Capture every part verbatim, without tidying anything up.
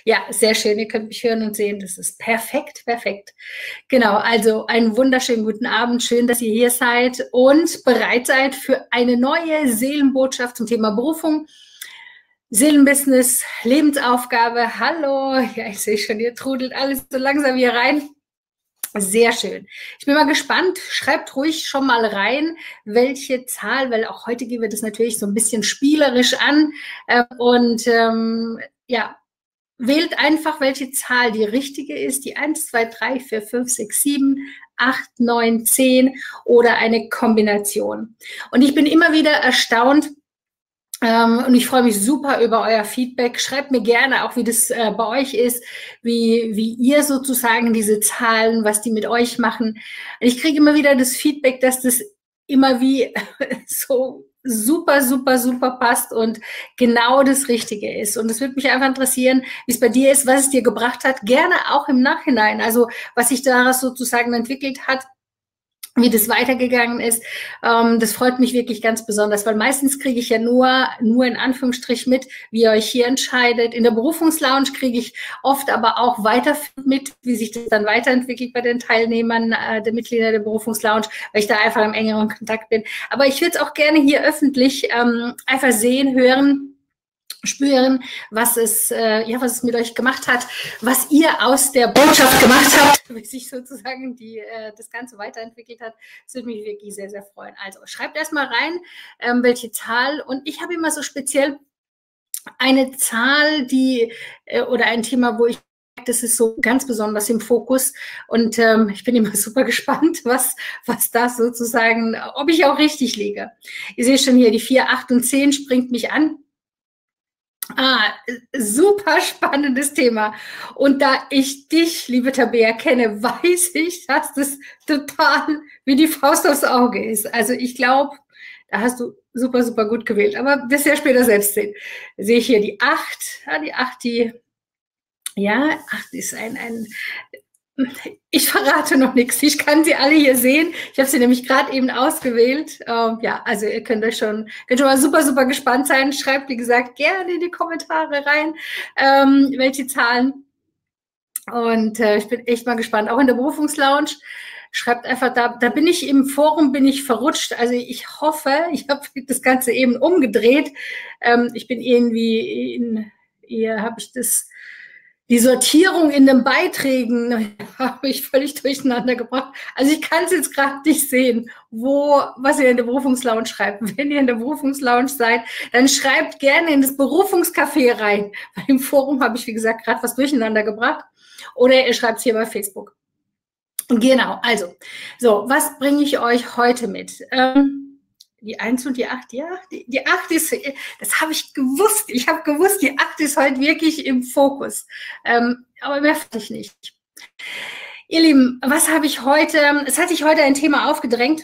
Ja, sehr schön. Ihr könnt mich hören und sehen. Das ist perfekt, perfekt. Genau, also einen wunderschönen guten Abend. Schön, dass ihr hier seid und bereit seid für eine neue Seelenbotschaft zum Thema Berufung, Seelenbusiness, Lebensaufgabe. Hallo. Ja, ich sehe schon, ihr trudelt alles so langsam hier rein. Sehr schön. Ich bin mal gespannt. Schreibt ruhig schon mal rein, welche Zahl, weil auch heute gehen wir das natürlich so ein bisschen spielerisch an. Und ähm, ja, wählt einfach, welche Zahl die richtige ist, die eins, zwei, drei, vier, fünf, sechs, sieben, acht, neun, zehn oder eine Kombination. Und ich bin immer wieder erstaunt, ähm, und ich freue mich super über euer Feedback. Schreibt mir gerne auch, wie das äh, bei euch ist, wie, wie ihr sozusagen diese Zahlen, was die mit euch machen. Ich kriege immer wieder das Feedback, dass das immer wie so super, super, super passt und genau das Richtige ist. Und es würde mich einfach interessieren, wie es bei dir ist, was es dir gebracht hat, gerne auch im Nachhinein. Also was sich daraus sozusagen entwickelt hat, wie das weitergegangen ist. Ähm, das freut mich wirklich ganz besonders, weil meistens kriege ich ja nur, nur in Anführungsstrich mit, wie ihr euch hier entscheidet. In der Berufungslounge kriege ich oft aber auch weiter mit, wie sich das dann weiterentwickelt bei den Teilnehmern, äh, der Mitglieder der Berufungslounge, weil ich da einfach im engeren Kontakt bin. Aber ich würde es auch gerne hier öffentlich ähm, einfach sehen, hören, spüren, was es, äh, ja, was es mit euch gemacht hat, was ihr aus der Botschaft gemacht habt, wie sich sozusagen die, äh, das Ganze weiterentwickelt hat. Das würde mich wirklich sehr, sehr freuen. Also schreibt erstmal rein, ähm, welche Zahl. Und ich habe immer so speziell eine Zahl, die, äh, oder ein Thema, wo ich, das ist so ganz besonders im Fokus. Und ähm, ich bin immer super gespannt, was, was das sozusagen, ob ich auch richtig liege. Ihr seht schon hier, die vier, acht und zehn springt mich an. Ah, super spannendes Thema. Und da ich dich, liebe Tabea, kenne, weiß ich, dass das total wie die Faust aufs Auge ist. Also ich glaube, da hast du super, super gut gewählt. Aber das ja später selbst sehen. Sehe ich hier die acht. Ja, die acht, die, ja, acht ist ein, ein, ich verrate noch nichts. Ich kann sie alle hier sehen. Ich habe sie nämlich gerade eben ausgewählt. Ähm, ja, also ihr könnt euch schon, könnt schon mal super, super gespannt sein. Schreibt, wie gesagt, gerne in die Kommentare rein, ähm, welche Zahlen. Und äh, ich bin echt mal gespannt. Auch in der Berufungslounge. Schreibt einfach, da, da bin ich im Forum, bin ich verrutscht. Also ich hoffe, ich habe das Ganze eben umgedreht. Ähm, ich bin irgendwie, in, hier habe ich das... Die Sortierung in den Beiträgen habe ich völlig durcheinander gebracht. Also ich kann es jetzt gerade nicht sehen, wo, was ihr in der Berufungslounge schreibt. Wenn ihr in der Berufungslounge seid, dann schreibt gerne in das Berufungscafé rein. Weil im Forum habe ich, wie gesagt, gerade was durcheinander gebracht. Oder ihr schreibt es hier bei Facebook. Genau, also, so, was bringe ich euch heute mit? Ähm, Die eins und die acht, ja, die, die acht ist, das habe ich gewusst. Ich habe gewusst, die acht ist heute wirklich im Fokus. Ähm, aber mehr weiß ich nicht. Ihr Lieben, was habe ich heute, es hat sich heute ein Thema aufgedrängt,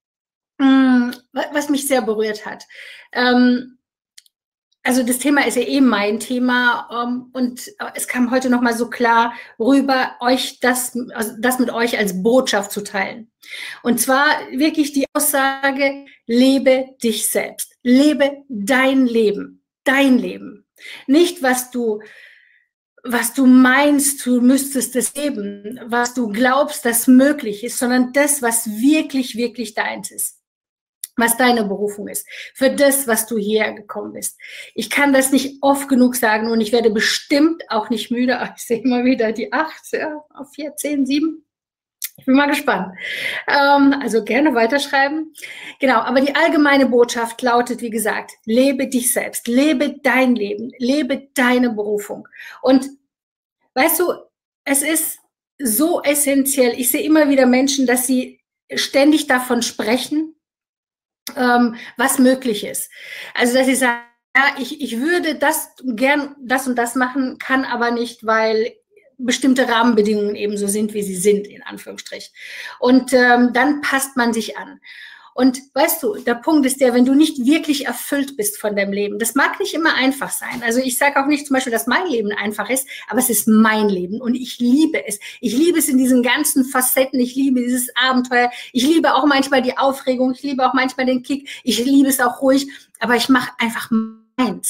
was mich sehr berührt hat. Ähm, Also das Thema ist ja eben mein Thema um, und es kam heute nochmal so klar rüber, euch das, also das mit euch als Botschaft zu teilen. Und zwar wirklich die Aussage, lebe dich selbst, lebe dein Leben, dein Leben. Nicht, was du, was du meinst, du müsstest es leben, was du glaubst, das möglich ist, sondern das, was wirklich, wirklich deins ist. Was deine Berufung ist, für das, was du hierher gekommen bist. Ich kann das nicht oft genug sagen und ich werde bestimmt auch nicht müde. Ich sehe immer wieder die acht, ja, auf vier, zehn, sieben. Ich bin mal gespannt. Ähm, also gerne weiterschreiben. Genau, aber die allgemeine Botschaft lautet, wie gesagt, lebe dich selbst, lebe dein Leben, lebe deine Berufung. Und weißt du, es ist so essentiell. Ich sehe immer wieder Menschen, dass sie ständig davon sprechen, Ähm, was möglich ist. Also, dass ich sage, ja, ich, ich würde das gern, das und das machen, kann aber nicht, weil bestimmte Rahmenbedingungen eben so sind, wie sie sind, in Anführungsstrich. Und ähm, dann passt man sich an. Und weißt du, der Punkt ist der, wenn du nicht wirklich erfüllt bist von deinem Leben, das mag nicht immer einfach sein. Also ich sage auch nicht zum Beispiel, dass mein Leben einfach ist, aber es ist mein Leben und ich liebe es. Ich liebe es in diesen ganzen Facetten, ich liebe dieses Abenteuer, ich liebe auch manchmal die Aufregung, ich liebe auch manchmal den Kick, ich liebe es auch ruhig, aber ich mache einfach meins.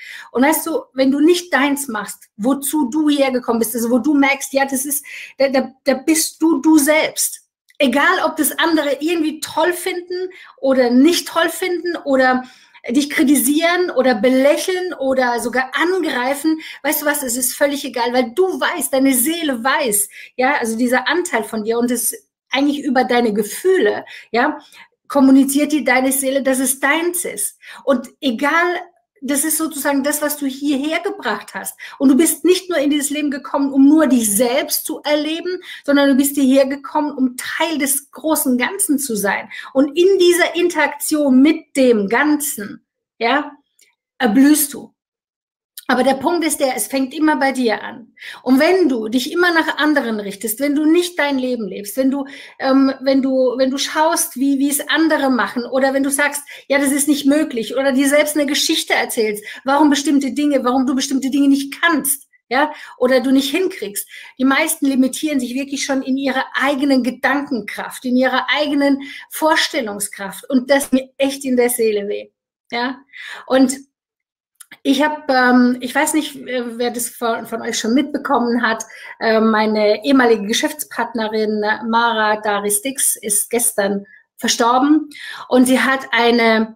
Und weißt du, wenn du nicht deins machst, wozu du hergekommen bist, also wo du merkst, ja, das ist, da, da, da bist du du selbst. Egal, ob das andere irgendwie toll finden oder nicht toll finden oder dich kritisieren oder belächeln oder sogar angreifen, weißt du was, es ist völlig egal, weil du weißt, deine Seele weiß, ja, also dieser Anteil von dir und es eigentlich über deine Gefühle, ja, kommuniziert dir deine Seele, dass es deins ist. Und egal, das ist sozusagen das, was du hierher gebracht hast. Und du bist nicht nur in dieses Leben gekommen, um nur dich selbst zu erleben, sondern du bist hierher gekommen, um Teil des großen Ganzen zu sein. Und in dieser Interaktion mit dem Ganzen, ja, erblühst du. Aber der Punkt ist der, es fängt immer bei dir an. Und wenn du dich immer nach anderen richtest, wenn du nicht dein Leben lebst, wenn du, ähm, wenn du, wenn du schaust, wie, wie es andere machen, oder wenn du sagst, ja, das ist nicht möglich, oder dir selbst eine Geschichte erzählst, warum bestimmte Dinge, warum du bestimmte Dinge nicht kannst, ja, oder du nicht hinkriegst. Die meisten limitieren sich wirklich schon in ihrer eigenen Gedankenkraft, in ihrer eigenen Vorstellungskraft. Und das mir echt in der Seele weh, ja. Und Ich habe, ähm, ich weiß nicht, wer das von, von euch schon mitbekommen hat, äh, meine ehemalige Geschäftspartnerin Mara Daristix ist gestern verstorben und sie hat eine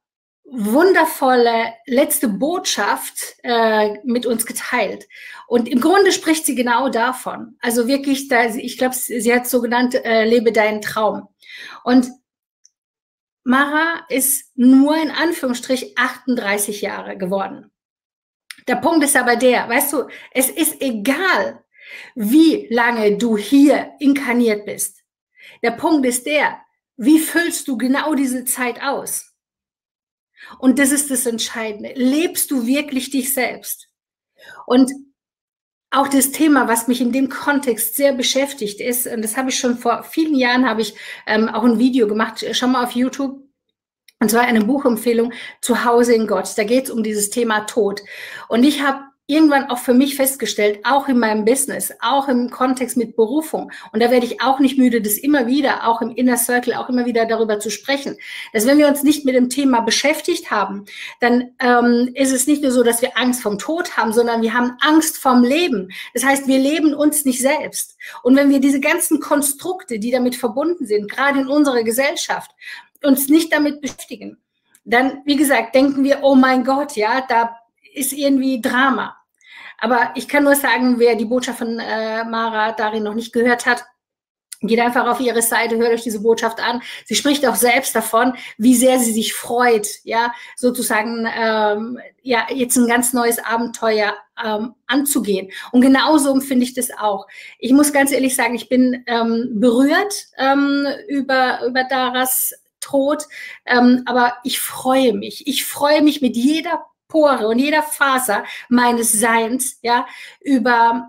wundervolle letzte Botschaft äh, mit uns geteilt. Und im Grunde spricht sie genau davon. Also wirklich, da, ich glaube, sie hat es so genannt, äh, lebe deinen Traum. Und Mara ist nur in Anführungsstrich achtunddreißig Jahre geworden. Der Punkt ist aber der, weißt du, es ist egal, wie lange du hier inkarniert bist. Der Punkt ist der, wie füllst du genau diese Zeit aus? Und das ist das Entscheidende. Lebst du wirklich dich selbst? Und auch das Thema, was mich in dem Kontext sehr beschäftigt ist, und das habe ich schon vor vielen Jahren, habe ich ähm, auch ein Video gemacht, schau mal auf YouTube, und zwar eine Buchempfehlung, Zuhause in Gott. Da geht es um dieses Thema Tod. Und ich habe irgendwann auch für mich festgestellt, auch in meinem Business, auch im Kontext mit Berufung, und da werde ich auch nicht müde, das immer wieder, auch im Inner Circle, auch immer wieder darüber zu sprechen, dass wenn wir uns nicht mit dem Thema beschäftigt haben, dann ähm, ist es nicht nur so, dass wir Angst vom Tod haben, sondern wir haben Angst vom Leben. Das heißt, wir leben uns nicht selbst. Und wenn wir diese ganzen Konstrukte, die damit verbunden sind, gerade in unserer Gesellschaft, uns nicht damit beschäftigen, dann, wie gesagt, denken wir, oh mein Gott, ja, da ist irgendwie Drama. Aber ich kann nur sagen, wer die Botschaft von äh, Mara Darin noch nicht gehört hat, geht einfach auf ihre Seite, hört euch diese Botschaft an. Sie spricht auch selbst davon, wie sehr sie sich freut, ja, sozusagen, ähm, ja, jetzt ein ganz neues Abenteuer ähm, anzugehen. Und genauso empfinde ich das auch. Ich muss ganz ehrlich sagen, ich bin ähm, berührt ähm, über, über Daras Tod, ähm, aber ich freue mich. Ich freue mich mit jeder Pore und jeder Faser meines Seins, ja, über,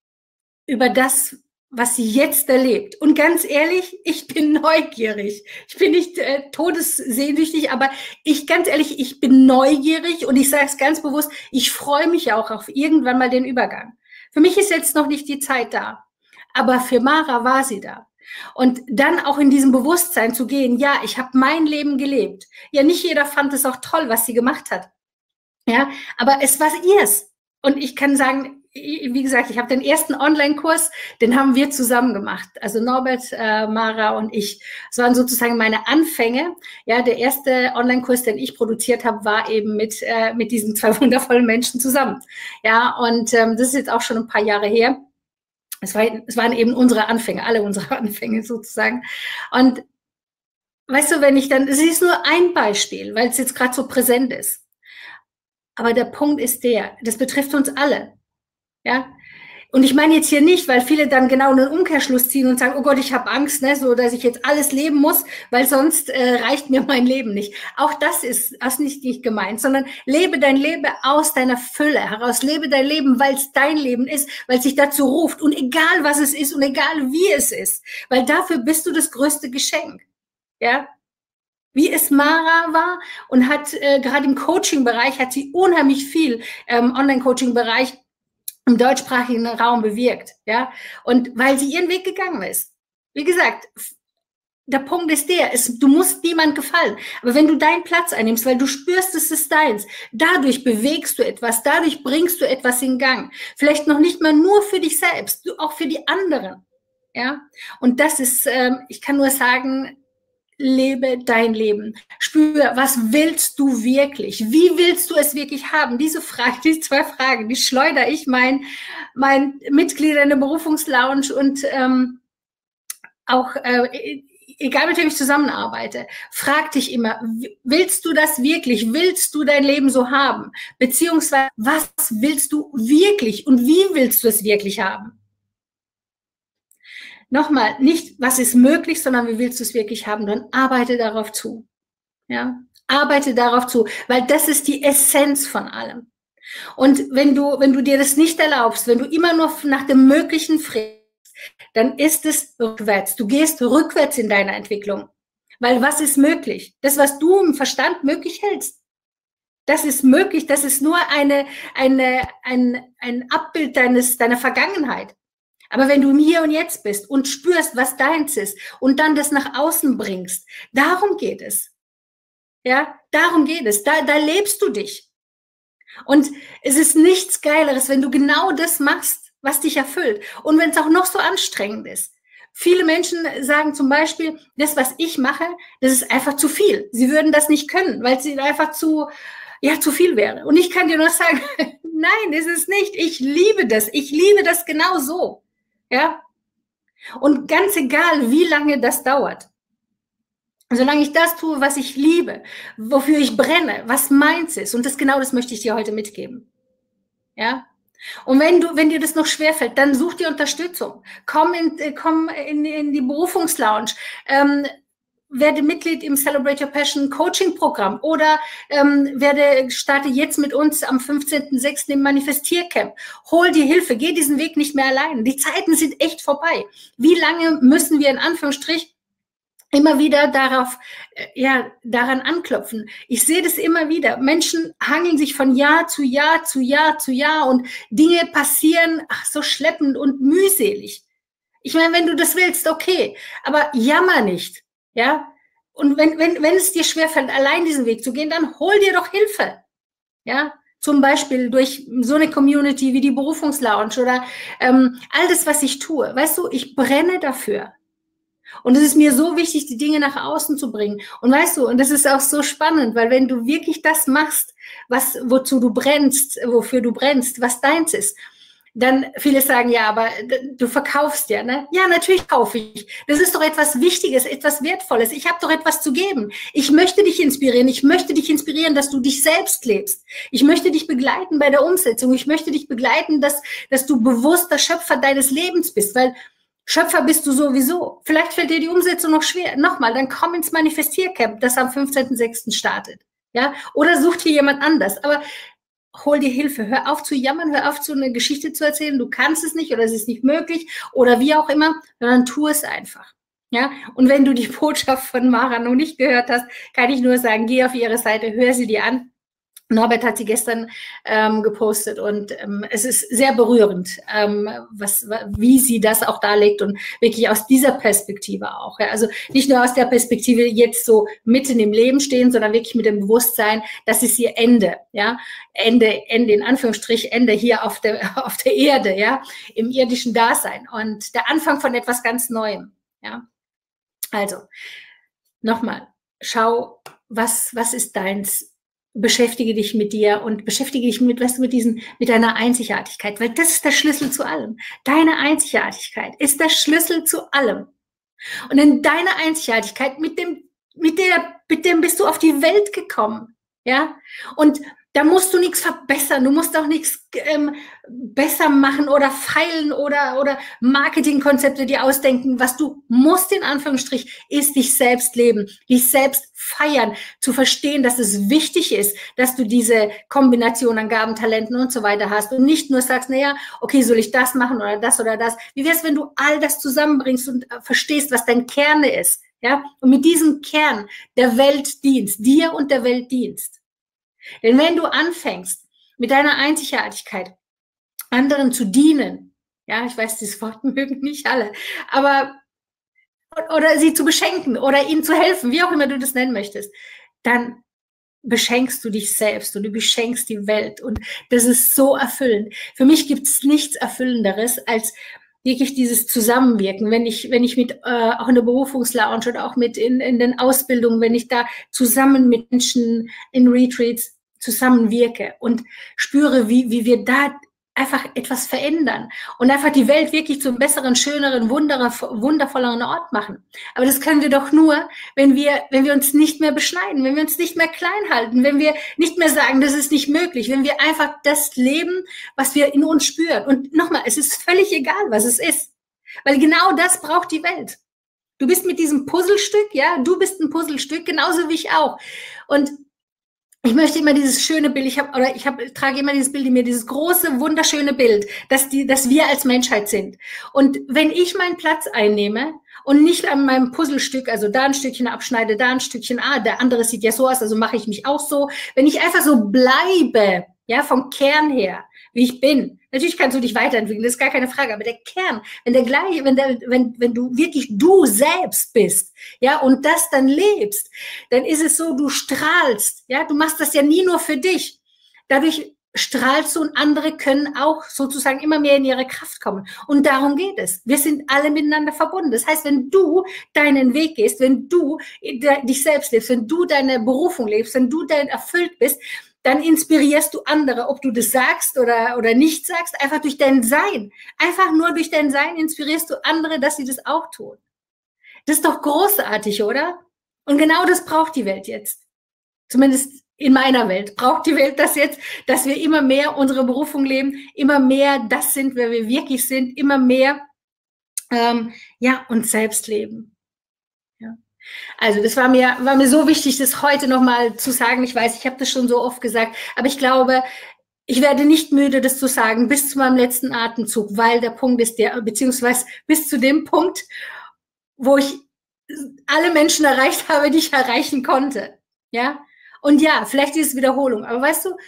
über das, was sie jetzt erlebt. Und ganz ehrlich, ich bin neugierig. Ich bin nicht äh, todessehnsüchtig, aber ich, ganz ehrlich, ich bin neugierig und ich sage es ganz bewusst, ich freue mich auch auf irgendwann mal den Übergang. Für mich ist jetzt noch nicht die Zeit da, aber für Mara war sie da. Und dann auch in diesem Bewusstsein zu gehen, ja, ich habe mein Leben gelebt. Ja, nicht jeder fand es auch toll, was sie gemacht hat. Ja, aber es war ihrs. Und ich kann sagen, wie gesagt, ich habe den ersten Online-Kurs, den haben wir zusammen gemacht. Also Norbert, äh, Mara und ich. Das waren sozusagen meine Anfänge. Ja, der erste Online-Kurs, den ich produziert habe, war eben mit, äh, mit diesen zwei wundervollen Menschen zusammen. Ja, und ähm, das ist jetzt auch schon ein paar Jahre her. Es, war, es waren eben unsere Anfänge, alle unsere Anfänge sozusagen. Und weißt du, wenn ich dann, es ist nur ein Beispiel, weil es jetzt gerade so präsent ist. Aber der Punkt ist der, das betrifft uns alle, ja. Und ich meine jetzt hier nicht, weil viele dann genau einen Umkehrschluss ziehen und sagen, oh Gott, ich habe Angst, ne, so dass ich jetzt alles leben muss, weil sonst äh, reicht mir mein Leben nicht. Auch das ist, das ist nicht, nicht gemeint, sondern lebe dein Leben aus deiner Fülle heraus. Lebe dein Leben, weil es dein Leben ist, weil es dich dazu ruft. Und egal, was es ist und egal, wie es ist, weil dafür bist du das größte Geschenk, ja. Wie es Mara war und hat äh, gerade im Coaching-Bereich, hat sie unheimlich viel ähm, Online-Coaching-Bereich im deutschsprachigen Raum bewirkt, ja, und weil sie ihren Weg gegangen ist. Wie gesagt, der Punkt ist der, es, du musst niemand gefallen. Aber wenn du deinen Platz einnimmst, weil du spürst, es ist deins, dadurch bewegst du etwas, dadurch bringst du etwas in Gang. Vielleicht noch nicht mal nur für dich selbst, auch für die anderen. Ja? Und das ist, ähm, ich kann nur sagen, lebe dein Leben. Spür, was willst du wirklich? Wie willst du es wirklich haben? Diese Frage, diese zwei Fragen, die schleudere ich meinen mein Mitgliedern in der Berufungslounge und ähm, auch, äh, egal mit wem ich zusammenarbeite, frag dich immer, willst du das wirklich? Willst du dein Leben so haben? Beziehungsweise, was willst du wirklich und wie willst du es wirklich haben? Nochmal, nicht, was ist möglich, sondern wie willst du es wirklich haben? Dann arbeite darauf zu. Ja, arbeite darauf zu, weil das ist die Essenz von allem. Und wenn du, wenn du dir das nicht erlaubst, wenn du immer nur nach dem Möglichen fragst, dann ist es rückwärts. Du gehst rückwärts in deiner Entwicklung. Weil was ist möglich? Das, was du im Verstand möglich hältst, das ist möglich. Das ist nur eine, eine, ein, ein Abbild deines, deiner Vergangenheit. Aber wenn du im Hier und Jetzt bist und spürst, was deins ist und dann das nach außen bringst, darum geht es. Ja, darum geht es. Da, da lebst du dich. Und es ist nichts Geileres, wenn du genau das machst, was dich erfüllt. Und wenn es auch noch so anstrengend ist. Viele Menschen sagen zum Beispiel, das, was ich mache, das ist einfach zu viel. Sie würden das nicht können, weil es ihnen einfach zu, ja, zu viel wäre. Und ich kann dir nur sagen, nein, ist es nicht. Ich liebe das. Ich liebe das genau so. Ja? Und ganz egal, wie lange das dauert. Solange ich das tue, was ich liebe, wofür ich brenne, was meins ist. Und das genau das möchte ich dir heute mitgeben. Ja? Und wenn du, wenn dir das noch schwerfällt, dann such dir Unterstützung. Komm in, komm in, in die Berufungslounge. Ähm, werde Mitglied im Celebrate Your Passion Coaching Programm oder ähm, werde, starte jetzt mit uns am fünfzehnten sechsten im Manifestiercamp. Hol dir Hilfe, geh diesen Weg nicht mehr allein. Die Zeiten sind echt vorbei. Wie lange müssen wir in Anführungsstrich immer wieder darauf, ja, daran anklopfen? Ich sehe das immer wieder. Menschen hangeln sich von Jahr zu Jahr zu Jahr zu Jahr und Dinge passieren ach, so schleppend und mühselig. Ich meine, wenn du das willst, okay, aber jammer nicht. Ja, und wenn, wenn, wenn es dir schwerfällt, allein diesen Weg zu gehen, dann hol dir doch Hilfe. Ja, zum Beispiel durch so eine Community wie die Berufungslounge oder ähm, all das, was ich tue. Weißt du, ich brenne dafür. Und es ist mir so wichtig, die Dinge nach außen zu bringen. Und weißt du, und das ist auch so spannend, weil wenn du wirklich das machst, was, wozu du brennst, wofür du brennst, was deins ist, dann viele sagen, ja, aber du verkaufst ja, ne? Ja, natürlich kaufe ich. Das ist doch etwas Wichtiges, etwas Wertvolles. Ich habe doch etwas zu geben. Ich möchte dich inspirieren. Ich möchte dich inspirieren, dass du dich selbst lebst. Ich möchte dich begleiten bei der Umsetzung. Ich möchte dich begleiten, dass, dass du bewusster Schöpfer deines Lebens bist, weil Schöpfer bist du sowieso. Vielleicht fällt dir die Umsetzung noch schwer. Nochmal, dann komm ins Manifestiercamp, das am fünfzehnten sechsten startet. Ja? Oder such dir jemand anders. Aber hol dir Hilfe. Hör auf zu jammern, hör auf, so eine Geschichte zu erzählen. Du kannst es nicht oder es ist nicht möglich oder wie auch immer, sondern tu es einfach. Ja? Und wenn du die Botschaft von Mara noch nicht gehört hast, kann ich nur sagen, geh auf ihre Seite, hör sie dir an. Norbert hat sie gestern ähm, gepostet und ähm, es ist sehr berührend, ähm, was, wie sie das auch darlegt und wirklich aus dieser Perspektive auch. Ja. Also nicht nur aus der Perspektive jetzt so mitten im Leben stehen, sondern wirklich mit dem Bewusstsein, das ist ihr Ende, ja, Ende, Ende in Anführungsstrich, Ende hier auf der auf der Erde, ja, im irdischen Dasein und der Anfang von etwas ganz Neuem, ja. Also nochmal, schau, was was ist deins? Beschäftige dich mit dir und beschäftige dich mit, weißt du, mit diesen, mit deiner Einzigartigkeit, weil das ist der Schlüssel zu allem. Deine Einzigartigkeit ist der Schlüssel zu allem. Und in deiner Einzigartigkeit, mit dem, mit der, mit dem bist du auf die Welt gekommen, ja? Und da musst du nichts verbessern, du musst auch nichts ähm, besser machen oder feilen oder, oder Marketingkonzepte dir ausdenken. Was du musst, in Anführungsstrich, ist dich selbst leben, dich selbst feiern, zu verstehen, dass es wichtig ist, dass du diese Kombination an Gaben, Talenten und so weiter hast und nicht nur sagst, naja, okay, soll ich das machen oder das oder das. Wie wäre es, wenn du all das zusammenbringst und verstehst, was dein Kern ist, ja? Und mit diesem Kern der Welt dienst, dir und der Welt dienst. Denn wenn du anfängst, mit deiner Einzigartigkeit anderen zu dienen, ja, ich weiß, dieses Wort mögen nicht alle, aber oder sie zu beschenken oder ihnen zu helfen, wie auch immer du das nennen möchtest, dann beschenkst du dich selbst und du beschenkst die Welt. Und das ist so erfüllend. Für mich gibt es nichts Erfüllenderes als wirklich dieses Zusammenwirken. Wenn ich, wenn ich mit äh, auch in der Berufungslounge oder auch mit in, in den Ausbildungen, wenn ich da zusammen mit Menschen in Retreats zusammenwirke und spüre, wie, wie wir da einfach etwas verändern und einfach die Welt wirklich zum besseren, schöneren, wundervolleren Ort machen. Aber das können wir doch nur, wenn wir, wenn wir uns nicht mehr beschneiden, wenn wir uns nicht mehr klein halten, wenn wir nicht mehr sagen, das ist nicht möglich, wenn wir einfach das leben, was wir in uns spüren. Und nochmal, es ist völlig egal, was es ist, weil genau das braucht die Welt. Du bist mit diesem Puzzlestück, ja, du bist ein Puzzlestück, genauso wie ich auch. Und ich möchte immer dieses schöne Bild, ich habe oder ich habe trage immer dieses Bild in mir, dieses große wunderschöne Bild, dass die, dass wir als Menschheit sind. Und wenn ich meinen Platz einnehme und nicht an meinem Puzzlestück, also da ein Stückchen abschneide, da ein Stückchen, ah, der andere sieht ja so aus, also mache ich mich auch so. Wenn ich einfach so bleibe, ja, vom Kern her, wie ich bin. Natürlich kannst du dich weiterentwickeln, das ist gar keine Frage, aber der Kern, wenn der gleiche, wenn der, wenn, wenn du wirklich du selbst bist, ja, und das dann lebst, dann ist es so, du strahlst, ja, du machst das ja nie nur für dich. Dadurch strahlst du und andere können auch sozusagen immer mehr in ihre Kraft kommen. Und darum geht es. Wir sind alle miteinander verbunden. Das heißt, wenn du deinen Weg gehst, wenn du dich selbst lebst, wenn du deine Berufung lebst, wenn du dein erfüllt bist, dann inspirierst du andere, ob du das sagst oder, oder nicht sagst, einfach durch dein Sein. Einfach nur durch dein Sein inspirierst du andere, dass sie das auch tun. Das ist doch großartig, oder? Und genau das braucht die Welt jetzt. Zumindest in meiner Welt braucht die Welt das jetzt, dass wir immer mehr unsere Berufung leben, immer mehr das sind, wer wir wirklich sind, immer mehr ähm, ja, uns selbst leben. Ja. Also das war mir, war mir so wichtig, das heute nochmal zu sagen. Ich weiß, ich habe das schon so oft gesagt, aber ich glaube, ich werde nicht müde, das zu sagen, bis zu meinem letzten Atemzug, weil der Punkt ist der, beziehungsweise bis zu dem Punkt, wo ich alle Menschen erreicht habe, die ich erreichen konnte. Ja, und ja, vielleicht ist es Wiederholung, aber weißt du,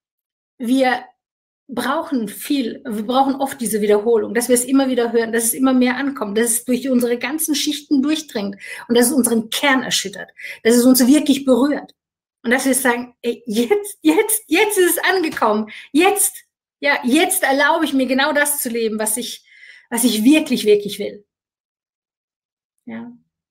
wir brauchen viel, wir brauchen oft diese Wiederholung, dass wir es immer wieder hören, dass es immer mehr ankommt, dass es durch unsere ganzen Schichten durchdringt und dass es unseren Kern erschüttert, dass es uns wirklich berührt und dass wir sagen, ey, jetzt, jetzt, jetzt ist es angekommen, jetzt, ja, jetzt erlaube ich mir genau das zu leben, was ich, was ich wirklich, wirklich will. Ja.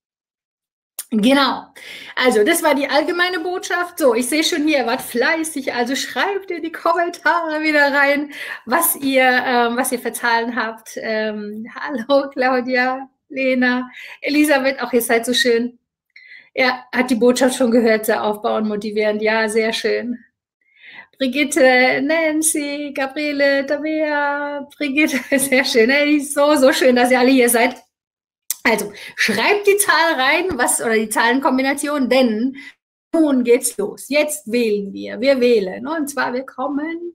Genau. Also, das war die allgemeine Botschaft. So, ich sehe schon hier, ihr wart fleißig, also schreibt in die Kommentare wieder rein, was ihr, ähm, was ihr für Zahlen habt. Ähm, hallo, Claudia, Lena, Elisabeth, auch ihr seid so schön. Ja, hat die Botschaft schon gehört, sehr aufbauend, motivierend. Ja, sehr schön. Brigitte, Nancy, Gabriele, Tabea, Brigitte, sehr schön. Hey, so, so schön, dass ihr alle hier seid. Also, schreibt die Zahl rein, was, oder die Zahlenkombination, denn nun geht's los. Jetzt wählen wir. Wir wählen. Und zwar, wir kommen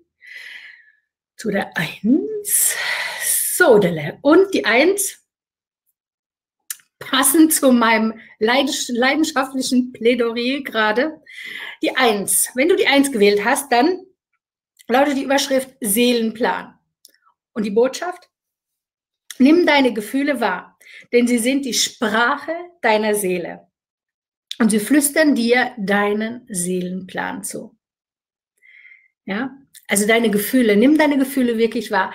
zu der eins. So, und die eins, passend zu meinem leidenschaftlichen Plädoyer gerade, die eins. Wenn du die eins gewählt hast, dann lautet die Überschrift Seelenplan. Und die Botschaft? Nimm deine Gefühle wahr. Denn sie sind die Sprache deiner Seele. Und sie flüstern dir deinen Seelenplan zu. Ja, also deine Gefühle, nimm deine Gefühle wirklich wahr.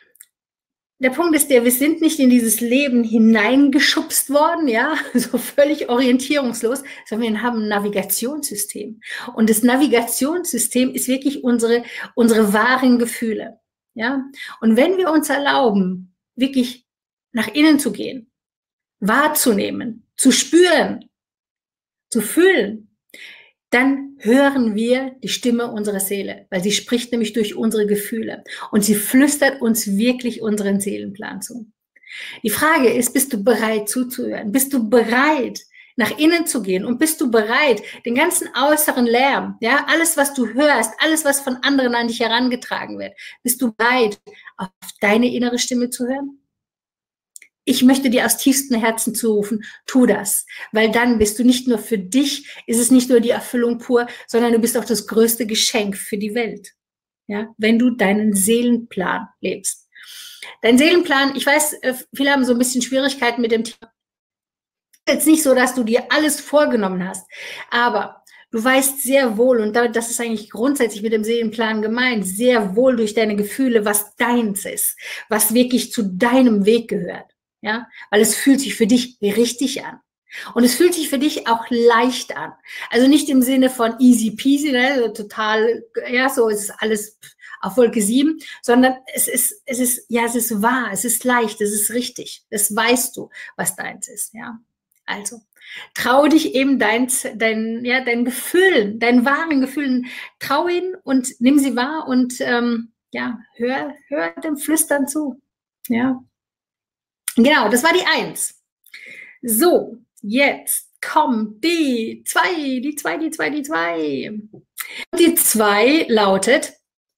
Der Punkt ist der, wir sind nicht in dieses Leben hineingeschubst worden, ja, so völlig orientierungslos, sondern wir haben ein Navigationssystem. Und das Navigationssystem ist wirklich unsere, unsere wahren Gefühle. Ja, und wenn wir uns erlauben, wirklich nach innen zu gehen, wahrzunehmen, zu spüren, zu fühlen, dann hören wir die Stimme unserer Seele, weil sie spricht nämlich durch unsere Gefühle und sie flüstert uns wirklich unseren Seelenplan zu. Die Frage ist, bist du bereit zuzuhören? Bist du bereit, nach innen zu gehen? Und bist du bereit, den ganzen äußeren Lärm, ja, alles, was du hörst, alles, was von anderen an dich herangetragen wird, bist du bereit, auf deine innere Stimme zu hören? Ich möchte dir aus tiefstem Herzen zurufen, tu das, weil dann bist du nicht nur für dich, ist es nicht nur die Erfüllung pur, sondern du bist auch das größte Geschenk für die Welt, ja, wenn du deinen Seelenplan lebst. Dein Seelenplan, ich weiß, viele haben so ein bisschen Schwierigkeiten mit dem Thema, Jetzt nicht so, dass du dir alles vorgenommen hast, aber du weißt sehr wohl, und das ist eigentlich grundsätzlich mit dem Seelenplan gemeint, sehr wohl durch deine Gefühle, was deins ist, was wirklich zu deinem Weg gehört, ja, weil es fühlt sich für dich richtig an. Und es fühlt sich für dich auch leicht an. Also nicht im Sinne von easy peasy, ne, total, ja, so ist alles auf Wolke sieben, sondern es ist, es ist, ja, es ist wahr, es ist leicht, es ist richtig. Das weißt du, was deins ist, ja. Also, trau dich eben dein, dein, ja, dein Gefühlen, deinen wahren Gefühlen, trau ihn und nimm sie wahr und, ähm, ja, hör, hör dem Flüstern zu, ja. Genau, das war die Eins. So, jetzt kommt die Zwei, die Zwei, die Zwei, die Zwei. Die Zwei lautet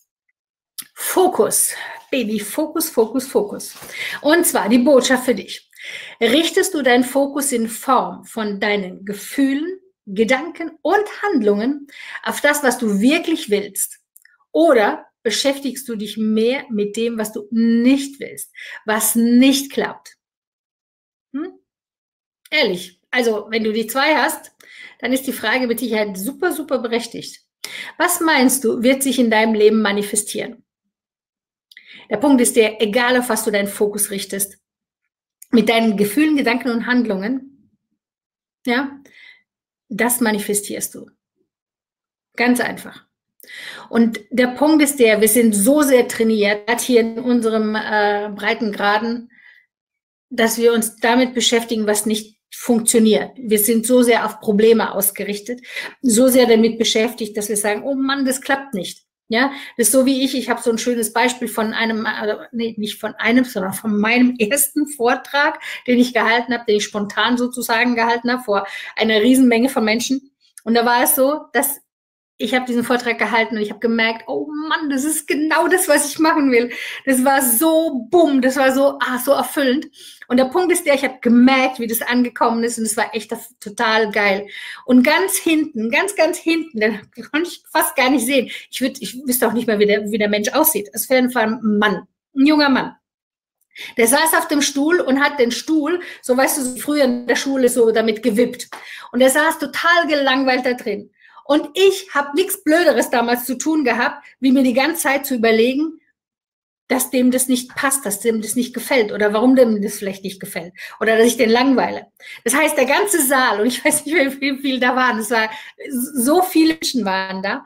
Fokus. Baby, Fokus, Fokus, Fokus. Und zwar die Botschaft für dich. Richtest du deinen Fokus in Form von deinen Gefühlen, Gedanken und Handlungen auf das, was du wirklich willst? Oder beschäftigst du dich mehr mit dem, was du nicht willst, was nicht klappt? Hm? Ehrlich, also wenn du die Zwei hast, dann ist die Frage mit Sicherheit super, super berechtigt. Was meinst du, wird sich in deinem Leben manifestieren? Der Punkt ist der, egal auf was du deinen Fokus richtest, mit deinen Gefühlen, Gedanken und Handlungen, ja, das manifestierst du. Ganz einfach. Und der Punkt ist der, wir sind so sehr trainiert, hier in unserem äh, Breitengraden, dass wir uns damit beschäftigen, was nicht funktioniert. Wir sind so sehr auf Probleme ausgerichtet, so sehr damit beschäftigt, dass wir sagen, oh Mann, das klappt nicht. Ja, das ist so wie ich, ich habe so ein schönes Beispiel von einem, also, nee, nicht von einem, sondern von meinem ersten Vortrag, den ich gehalten habe, den ich spontan sozusagen gehalten habe, vor einer Riesenmenge von Menschen. Und da war es so, dass ich habe diesen Vortrag gehalten und ich habe gemerkt, oh Mann, das ist genau das, was ich machen will. Das war so bumm, das war so, ah, so erfüllend. Und der Punkt ist der, ich habe gemerkt, wie das angekommen ist und es war echt total geil. Und ganz hinten, ganz, ganz hinten, den konnte ich fast gar nicht sehen. Ich, würd, ich wüsste auch nicht mehr, wie der, wie der Mensch aussieht. Es wäre einfach ein Mann, ein junger Mann. Der saß auf dem Stuhl und hat den Stuhl, so weißt du, so früher in der Schule so damit gewippt. Und er saß total gelangweilt da drin. Und ich habe nichts Blöderes damals zu tun gehabt, wie mir die ganze Zeit zu überlegen, dass dem das nicht passt, dass dem das nicht gefällt oder warum dem das vielleicht nicht gefällt oder dass ich den langweile. Das heißt, der ganze Saal, und ich weiß nicht, wie viel, viel da waren, es war, so viele Menschen waren da,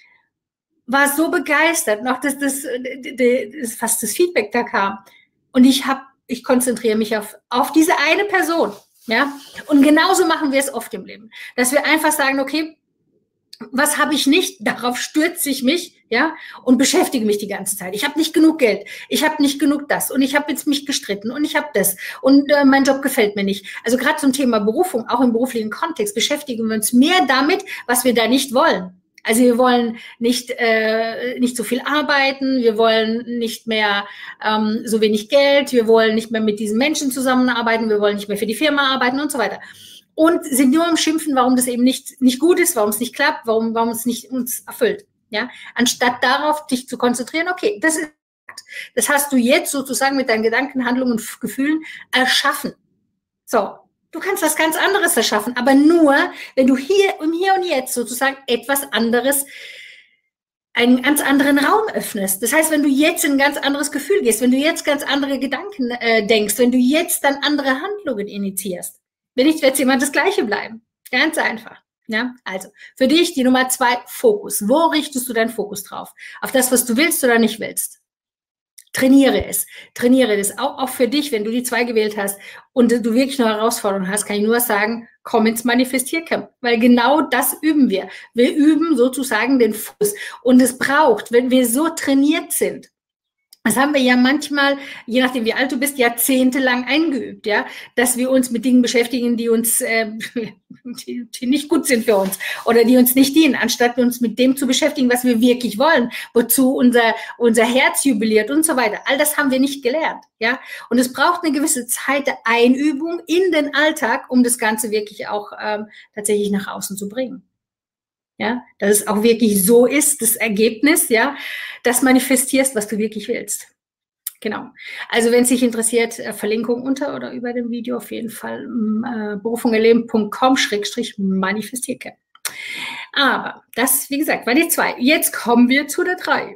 war so begeistert, noch dass das, das fast das Feedback da kam. Und ich habe, ich konzentriere mich auf, auf diese eine Person, ja. Und genauso machen wir es oft im Leben, dass wir einfach sagen, okay, was habe ich nicht? Darauf stürze ich mich, ja, und beschäftige mich die ganze Zeit. Ich habe nicht genug Geld, ich habe nicht genug das und ich habe jetzt mich gestritten und ich habe das und äh, mein Job gefällt mir nicht. Also gerade zum Thema Berufung, auch im beruflichen Kontext, beschäftigen wir uns mehr damit, was wir da nicht wollen. Also wir wollen nicht äh, nicht so viel arbeiten, wir wollen nicht mehr ähm, so wenig Geld, wir wollen nicht mehr mit diesen Menschen zusammenarbeiten, wir wollen nicht mehr für die Firma arbeiten und so weiter. Und sind nur am Schimpfen, warum das eben nicht, nicht gut ist, warum es nicht klappt, warum, warum es nicht uns erfüllt. Ja? Anstatt darauf dich zu konzentrieren, okay, das ist, das hast du jetzt sozusagen mit deinen Gedanken, Handlungen und Gefühlen erschaffen. So, du kannst was ganz anderes erschaffen, aber nur, wenn du hier im Hier und Jetzt sozusagen etwas anderes, einen ganz anderen Raum öffnest. Das heißt, wenn du jetzt in ein ganz anderes Gefühl gehst, wenn du jetzt ganz andere Gedanken äh, denkst, wenn du jetzt dann andere Handlungen initiierst, wenn nicht, wird es immer das Gleiche bleiben. Ganz einfach. Ja, also für dich die Nummer zwei, Fokus. Wo richtest du deinen Fokus drauf? Auf das, was du willst oder nicht willst? Trainiere es. Trainiere das. Auch, auch für dich, wenn du die zwei gewählt hast und du wirklich eine Herausforderung hast, kann ich nur sagen, komm ins Manifestiercamp. Weil genau das üben wir. Wir üben sozusagen den Fokus. Und es braucht, wenn wir so trainiert sind, das haben wir ja manchmal, je nachdem wie alt du bist, jahrzehntelang eingeübt, ja, dass wir uns mit Dingen beschäftigen, die uns, äh, die, die nicht gut sind für uns oder die uns nicht dienen, anstatt uns mit dem zu beschäftigen, was wir wirklich wollen, wozu unser unser Herz jubiliert und so weiter. All das haben wir nicht gelernt, ja. Und es braucht eine gewisse Zeit der Einübung in den Alltag, um das Ganze wirklich auch ähm, tatsächlich nach außen zu bringen. Ja, dass es auch wirklich so ist, das Ergebnis, ja, das manifestierst, was du wirklich willst. Genau. Also wenn es dich interessiert, äh, Verlinkung unter oder über dem Video auf jeden Fall äh, berufung erleben punkt com schrägstrich manifestieren. Aber das, wie gesagt, war die zwei. Jetzt kommen wir zu der drei.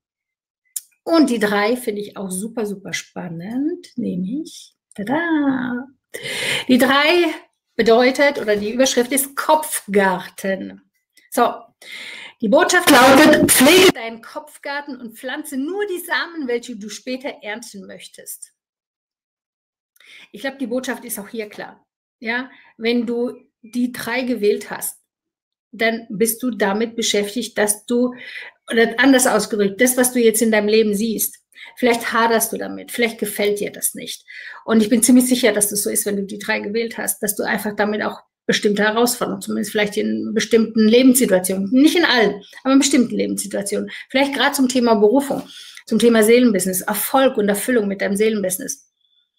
Und die drei finde ich auch super, super spannend, nämlich, tada, die drei bedeutet, oder die Überschrift ist Kopfgarten. So, die Botschaft lautet, pflege deinen Kopfgarten und pflanze nur die Samen, welche du später ernten möchtest. Ich glaube, die Botschaft ist auch hier klar. Ja, wenn du die drei gewählt hast, dann bist du damit beschäftigt, dass du, oder anders ausgedrückt, das, was du jetzt in deinem Leben siehst, vielleicht haderst du damit, vielleicht gefällt dir das nicht. Und ich bin ziemlich sicher, dass das so ist, wenn du die drei gewählt hast, dass du einfach damit auch bestimmte Herausforderungen, zumindest vielleicht in bestimmten Lebenssituationen, nicht in allen, aber in bestimmten Lebenssituationen, vielleicht gerade zum Thema Berufung, zum Thema Seelenbusiness, Erfolg und Erfüllung mit deinem Seelenbusiness.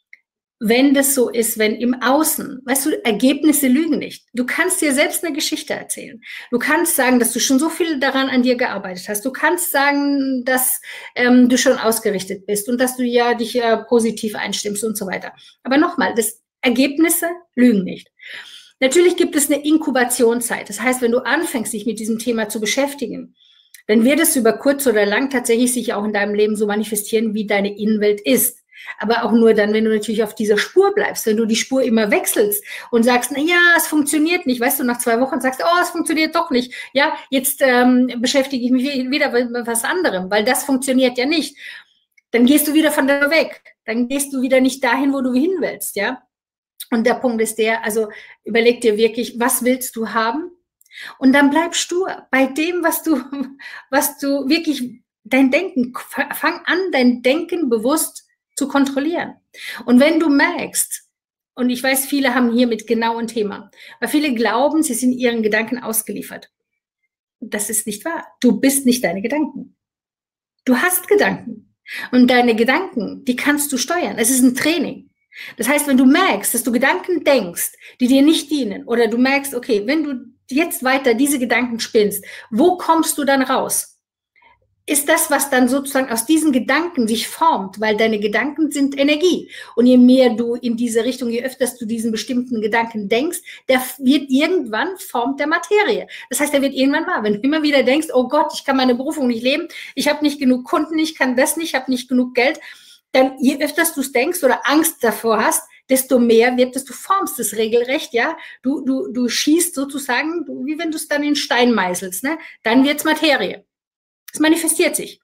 Wenn das so ist, wenn im Außen, weißt du, Ergebnisse lügen nicht. Du kannst dir selbst eine Geschichte erzählen. Du kannst sagen, dass du schon so viel daran an dir gearbeitet hast. Du kannst sagen, dass ähm, du schon ausgerichtet bist und dass du ja dich ja positiv einstimmst und so weiter. Aber nochmal, das Ergebnisse lügen nicht. Natürlich gibt es eine Inkubationszeit. Das heißt, wenn du anfängst, dich mit diesem Thema zu beschäftigen, dann wird es über kurz oder lang tatsächlich sich auch in deinem Leben so manifestieren, wie deine Innenwelt ist. Aber auch nur dann, wenn du natürlich auf dieser Spur bleibst, wenn du die Spur immer wechselst und sagst, na ja, es funktioniert nicht, weißt du, nach zwei Wochen sagst, oh, es funktioniert doch nicht. Ja, jetzt ähm, beschäftige ich mich wieder mit was anderem, weil das funktioniert ja nicht. Dann gehst du wieder von da weg. Dann gehst du wieder nicht dahin, wo du hin willst, ja. Und der Punkt ist der, also überleg dir wirklich, was willst du haben? Und dann bleib stur bei dem, was du, was du wirklich, dein Denken, fang an, dein Denken bewusst zu kontrollieren. Und wenn du merkst, und ich weiß, viele haben hier mit genau ein Thema, weil viele glauben, sie sind ihren Gedanken ausgeliefert. Das ist nicht wahr. Du bist nicht deine Gedanken. Du hast Gedanken. Und deine Gedanken, die kannst du steuern. Es ist ein Training. Das heißt, wenn du merkst, dass du Gedanken denkst, die dir nicht dienen, oder du merkst, okay, wenn du jetzt weiter diese Gedanken spinnst, wo kommst du dann raus? Ist das, was dann sozusagen aus diesen Gedanken sich formt, weil deine Gedanken sind Energie. Und je mehr du in diese Richtung, je öfter du diesen bestimmten Gedanken denkst, der wird irgendwann formt der Materie. Das heißt, der wird irgendwann wahr. Wenn du immer wieder denkst, oh Gott, ich kann meine Berufung nicht leben, ich habe nicht genug Kunden, ich kann das nicht, ich habe nicht genug Geld, dann je öfter du es denkst oder Angst davor hast, desto mehr wird es, du formst es regelrecht, ja. Du, du, du schießt sozusagen, du, wie wenn du es dann in Stein meißelst, ne? Dann wird es Materie. Es manifestiert sich,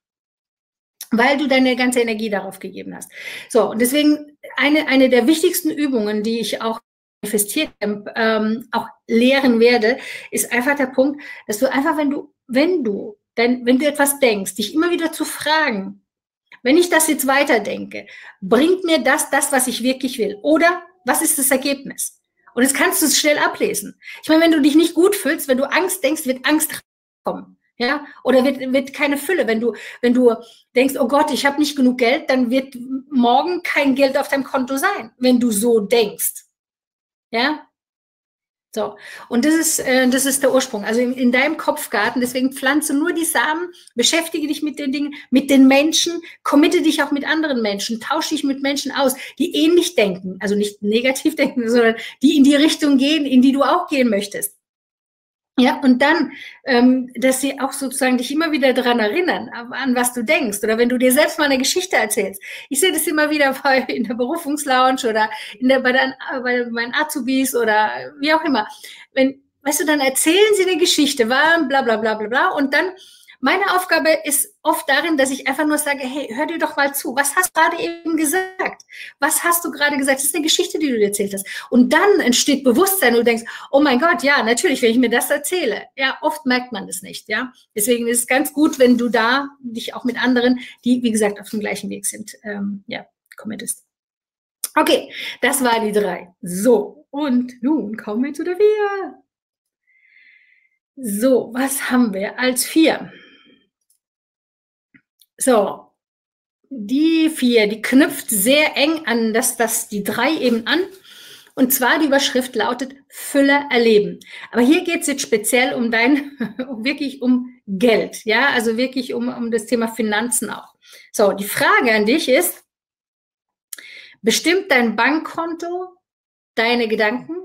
weil du deine ganze Energie darauf gegeben hast. So, und deswegen eine, eine der wichtigsten Übungen, die ich auch manifestiert, ähm, auch lehren werde, ist einfach der Punkt, dass du einfach, wenn du, wenn du, denn, wenn du etwas denkst, dich immer wieder zu fragen, wenn ich das jetzt weiterdenke, bringt mir das das, was ich wirklich will? Oder was ist das Ergebnis? Und jetzt kannst du es schnell ablesen. Ich meine, wenn du dich nicht gut fühlst, wenn du Angst denkst, wird Angst kommen. Ja, oder wird, wird keine Fülle. Wenn du, wenn du denkst, oh Gott, ich habe nicht genug Geld, dann wird morgen kein Geld auf deinem Konto sein, wenn du so denkst. Ja, so. Und das ist, äh, das ist der Ursprung. Also in, in deinem Kopfgarten, deswegen pflanze nur die Samen, beschäftige dich mit den Dingen, mit den Menschen, committe dich auch mit anderen Menschen, tausche dich mit Menschen aus, die ähnlich denken, also nicht negativ denken, sondern die in die Richtung gehen, in die du auch gehen möchtest. Ja, und dann, ähm, dass sie auch sozusagen dich immer wieder daran erinnern, an was du denkst. Oder wenn du dir selbst mal eine Geschichte erzählst. Ich sehe das immer wieder bei, in der Berufungslounge oder in der, bei, der, bei meinen Azubis oder wie auch immer. Wenn, weißt du, dann erzählen sie eine Geschichte, bla bla bla bla bla. Und dann, meine Aufgabe ist oft darin, dass ich einfach nur sage, hey, hör dir doch mal zu. Was hast du gerade eben gesagt? Was hast du gerade gesagt? Das ist eine Geschichte, die du dir erzählt hast. Und dann entsteht Bewusstsein und du denkst, oh mein Gott, ja, natürlich, wenn ich mir das erzähle. Ja, oft merkt man das nicht, ja. Deswegen ist es ganz gut, wenn du da dich auch mit anderen, die, wie gesagt, auf dem gleichen Weg sind, ähm, ja, committest. Okay, das war die drei. So, und nun kommen wir zu der vier. So, was haben wir als vier? So, die vier, die knüpft sehr eng an das, das die drei eben an. Und zwar die Überschrift lautet Fülle erleben. Aber hier geht es jetzt speziell um dein, wirklich um Geld, ja, also wirklich um, um das Thema Finanzen auch. So, die Frage an dich ist, Bestimmt dein Bankkonto deine Gedanken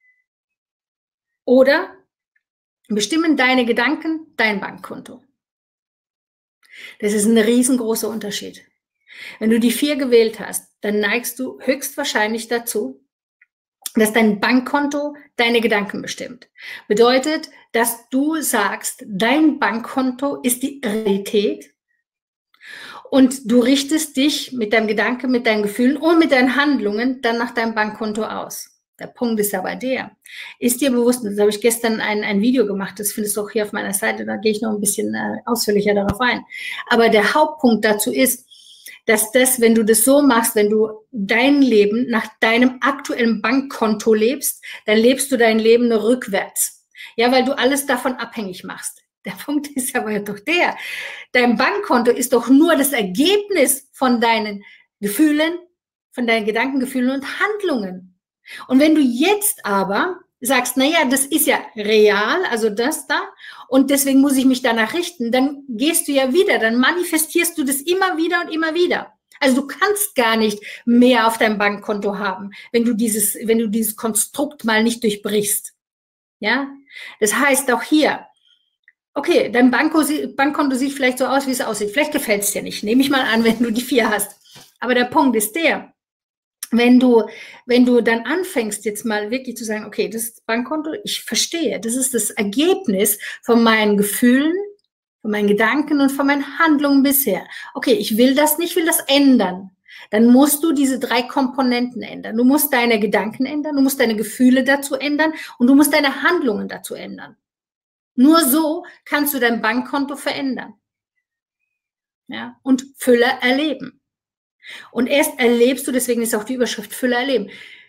oder bestimmen deine Gedanken dein Bankkonto? Das ist ein riesengroßer Unterschied. Wenn du die vier gewählt hast, dann neigst du höchstwahrscheinlich dazu, dass dein Bankkonto deine Gedanken bestimmt. Bedeutet, dass du sagst, dein Bankkonto ist die Realität und du richtest dich mit deinem Gedanken, mit deinen Gefühlen und mit deinen Handlungen dann nach deinem Bankkonto aus. Der Punkt ist aber der, ist dir bewusst, das habe ich gestern ein, ein Video gemacht, das findest du auch hier auf meiner Seite, da gehe ich noch ein bisschen äh, ausführlicher darauf ein. Aber der Hauptpunkt dazu ist, dass das, wenn du das so machst, wenn du dein Leben nach deinem aktuellen Bankkonto lebst, dann lebst du dein Leben nur rückwärts. Ja, weil du alles davon abhängig machst. Der Punkt ist aber doch der, dein Bankkonto ist doch nur das Ergebnis von deinen Gefühlen, von deinen Gedanken, Gefühlen und Handlungen. Und wenn du jetzt aber sagst, naja, das ist ja real, also das da, und deswegen muss ich mich danach richten, dann gehst du ja wieder, dann manifestierst du das immer wieder und immer wieder. Also du kannst gar nicht mehr auf deinem Bankkonto haben, wenn du dieses, wenn du dieses Konstrukt mal nicht durchbrichst. Ja, das heißt auch hier, okay, dein Banko, Bankkonto sieht vielleicht so aus, wie es aussieht. Vielleicht gefällt es dir nicht, nehme ich mal an, wenn du die vier hast. Aber der Punkt ist der, wenn du, wenn du dann anfängst, jetzt mal wirklich zu sagen, okay, das ist das Bankkonto, ich verstehe, das ist das Ergebnis von meinen Gefühlen, von meinen Gedanken und von meinen Handlungen bisher. Okay, ich will das nicht, will das ändern. Dann musst du diese drei Komponenten ändern. Du musst deine Gedanken ändern, du musst deine Gefühle dazu ändern und du musst deine Handlungen dazu ändern. Nur so kannst du dein Bankkonto verändern. Ja, und Fülle erleben. Und erst erlebst du, deswegen ist auch die Überschrift Fülle erleben.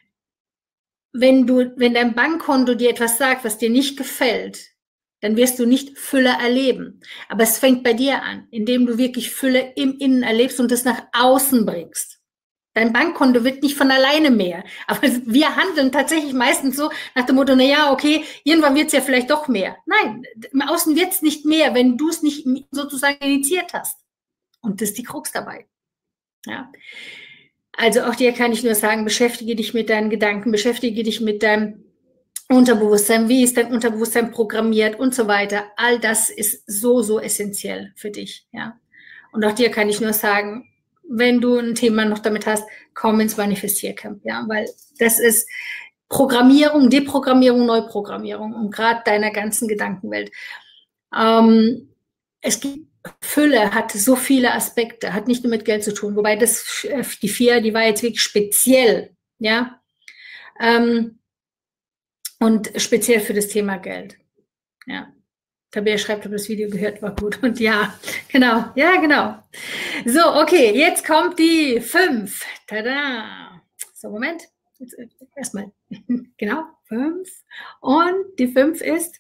Wenn du, wenn dein Bankkonto dir etwas sagt, was dir nicht gefällt, dann wirst du nicht Fülle erleben. Aber es fängt bei dir an, indem du wirklich Fülle im Innen erlebst und das nach außen bringst. Dein Bankkonto wird nicht von alleine mehr. Aber wir handeln tatsächlich meistens so nach dem Motto, na ja, okay, irgendwann wird es ja vielleicht doch mehr. Nein, im Außen wird es nicht mehr, wenn du es nicht sozusagen initiiert hast. Und das ist die Krux dabei. Ja, also auch dir kann ich nur sagen, beschäftige dich mit deinen Gedanken, beschäftige dich mit deinem Unterbewusstsein, wie ist dein Unterbewusstsein programmiert und so weiter. All das ist so, so essentiell für dich. Ja, und auch dir kann ich nur sagen, wenn du ein Thema noch damit hast, komm ins Manifestiercamp, ja, weil das ist Programmierung, Deprogrammierung, Neuprogrammierung und gerade deiner ganzen Gedankenwelt. Ähm, es gibt Fülle hat so viele Aspekte, hat nicht nur mit Geld zu tun, wobei das, die vier, die war jetzt wirklich speziell, ja, ähm, und speziell für das Thema Geld, ja. Tabea schreibt, ob das Video gehört, war gut, und ja, genau, ja, genau. So, okay, jetzt kommt die fünf, tada, so, Moment, jetzt erstmal, genau, fünf, und die fünf ist,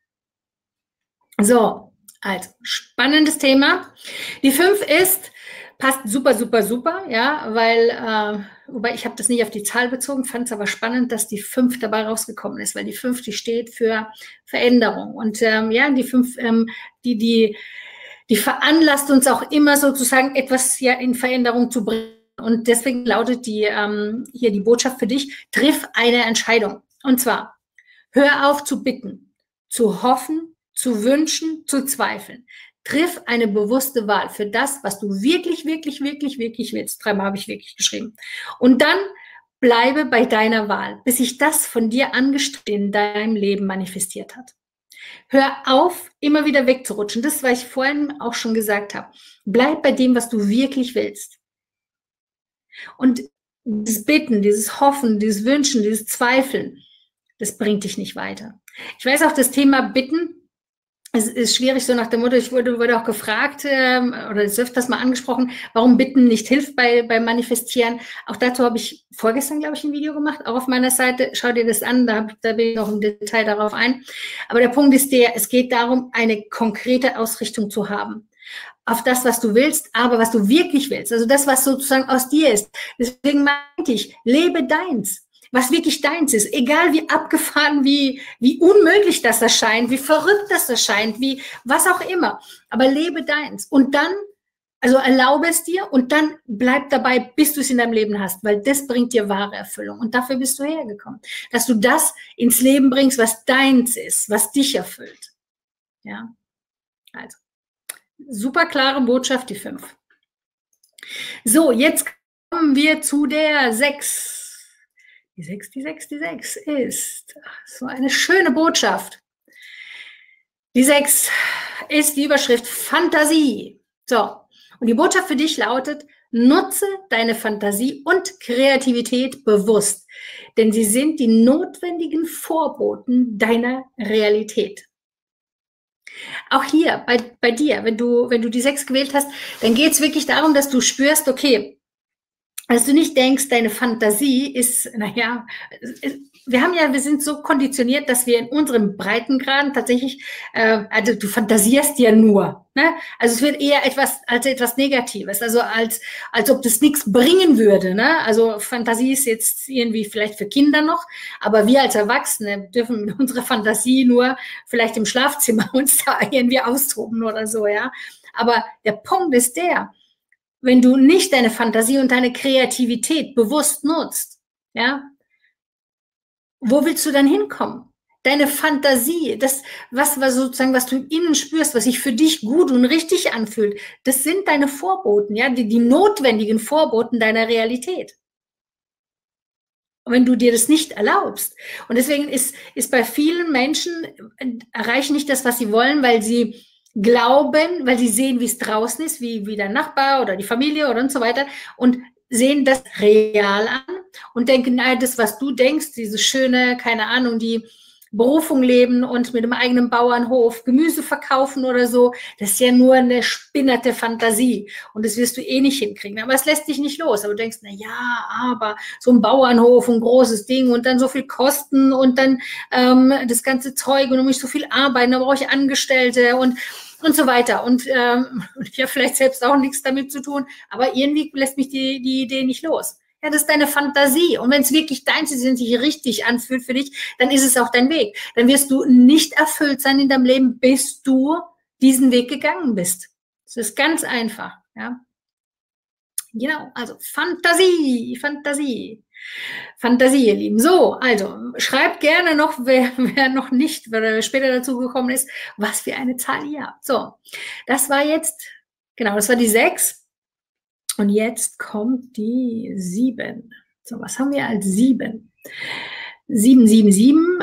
so, also, spannendes Thema. Die fünf ist, passt super, super, super, ja, weil, äh, wobei ich habe das nicht auf die Zahl bezogen, fand es aber spannend, dass die fünf dabei rausgekommen ist, weil die fünf, die steht für Veränderung. Und ähm, ja, die fünf, ähm, die, die, die veranlasst uns auch immer sozusagen etwas ja in Veränderung zu bringen. Und deswegen lautet die ähm, hier die Botschaft für dich, triff eine Entscheidung. Und zwar, hör auf zu bitten, zu hoffen, zu wünschen, zu zweifeln. Triff eine bewusste Wahl für das, was du wirklich, wirklich, wirklich, wirklich willst. Dreimal habe ich wirklich geschrieben. Und dann bleibe bei deiner Wahl, bis sich das von dir angestrebt in deinem Leben manifestiert hat. Hör auf, immer wieder wegzurutschen. Das, was ich vorhin auch schon gesagt habe. Bleib bei dem, was du wirklich willst. Und dieses Bitten, dieses Hoffen, dieses Wünschen, dieses Zweifeln, das bringt dich nicht weiter. Ich weiß auch, das Thema Bitten, es ist schwierig, so nach dem Motto, ich wurde, wurde auch gefragt, ähm, oder es ist öfters mal angesprochen, warum Bitten nicht hilft bei, beim Manifestieren. Auch dazu habe ich vorgestern, glaube ich, ein Video gemacht, auch auf meiner Seite. Schau dir das an, da, da bin ich noch im Detail darauf ein. Aber der Punkt ist der, es geht darum, eine konkrete Ausrichtung zu haben. Auf das, was du willst, aber was du wirklich willst. Also das, was sozusagen aus dir ist. Deswegen meinte ich, lebe deins. Was wirklich deins ist, egal wie abgefahren, wie, wie unmöglich das erscheint, wie verrückt das erscheint, wie was auch immer. Aber lebe deins. Und dann Also erlaube es dir und dann bleib dabei, bis du es in deinem Leben hast, weil das bringt dir wahre Erfüllung. Und dafür bist du hergekommen. Dass du das ins Leben bringst, was deins ist, was dich erfüllt. Ja, also super klare Botschaft, die fünf. So, jetzt kommen wir zu der sechs. Die sechs, die sechs, die sechs ist so eine schöne Botschaft. Die sechs ist die Überschrift Fantasie. So. Und die Botschaft für dich lautet, nutze deine Fantasie und Kreativität bewusst, denn sie sind die notwendigen Vorboten deiner Realität. Auch hier bei, bei dir, wenn du, wenn du die sechs gewählt hast, dann geht es wirklich darum, dass du spürst, okay, dass du nicht denkst, deine Fantasie ist, naja, wir haben ja, wir sind so konditioniert, dass wir in unserem Breitengraden tatsächlich, äh, also du fantasierst ja nur, ne? Also es wird eher etwas als etwas Negatives, also als als ob das nichts bringen würde, ne? Also Fantasie ist jetzt irgendwie vielleicht für Kinder noch, aber wir als Erwachsene dürfen mit unserer Fantasie nur vielleicht im Schlafzimmer uns da irgendwie austoben oder so, ja. Aber der Punkt ist der, wenn du nicht deine Fantasie und deine Kreativität bewusst nutzt, ja, wo willst du dann hinkommen? Deine Fantasie, das, was, was sozusagen, was du innen spürst, was sich für dich gut und richtig anfühlt, das sind deine Vorboten, ja, die, die notwendigen Vorboten deiner Realität. Und wenn du dir das nicht erlaubst. Und deswegen ist, ist bei vielen Menschen, erreichen nicht das, was sie wollen, weil sie glauben, weil sie sehen, wie es draußen ist, wie, wie der Nachbar oder die Familie oder und so weiter und sehen das real an und denken, nein, das, was du denkst, diese schöne, keine Ahnung, die Berufung leben und mit einem eigenen Bauernhof Gemüse verkaufen oder so, das ist ja nur eine spinnerte Fantasie und das wirst du eh nicht hinkriegen. Aber es lässt dich nicht los. Aber du denkst, na ja, aber so ein Bauernhof, ein großes Ding und dann so viel Kosten und dann ähm, das ganze Zeug und du musst so viel arbeiten, da brauche ich Angestellte und und so weiter. Und ähm, ich habe vielleicht selbst auch nichts damit zu tun, aber irgendwie lässt mich die, die Idee nicht los. Ja, das ist deine Fantasie. Und wenn es wirklich deins ist und sich richtig anfühlt für dich, dann ist es auch dein Weg. Dann wirst du nicht erfüllt sein in deinem Leben, bis du diesen Weg gegangen bist. Das ist ganz einfach. Ja. Genau, also Fantasie, Fantasie. Fantasie, ihr Lieben. So, also schreibt gerne noch, wer, wer noch nicht, wer später dazu gekommen ist, was für eine Zahl ihr habt. So, das war jetzt, genau, das war die sechs. Und jetzt kommt die sieben. So, was haben wir als sieben? sieben, sieben, sieben.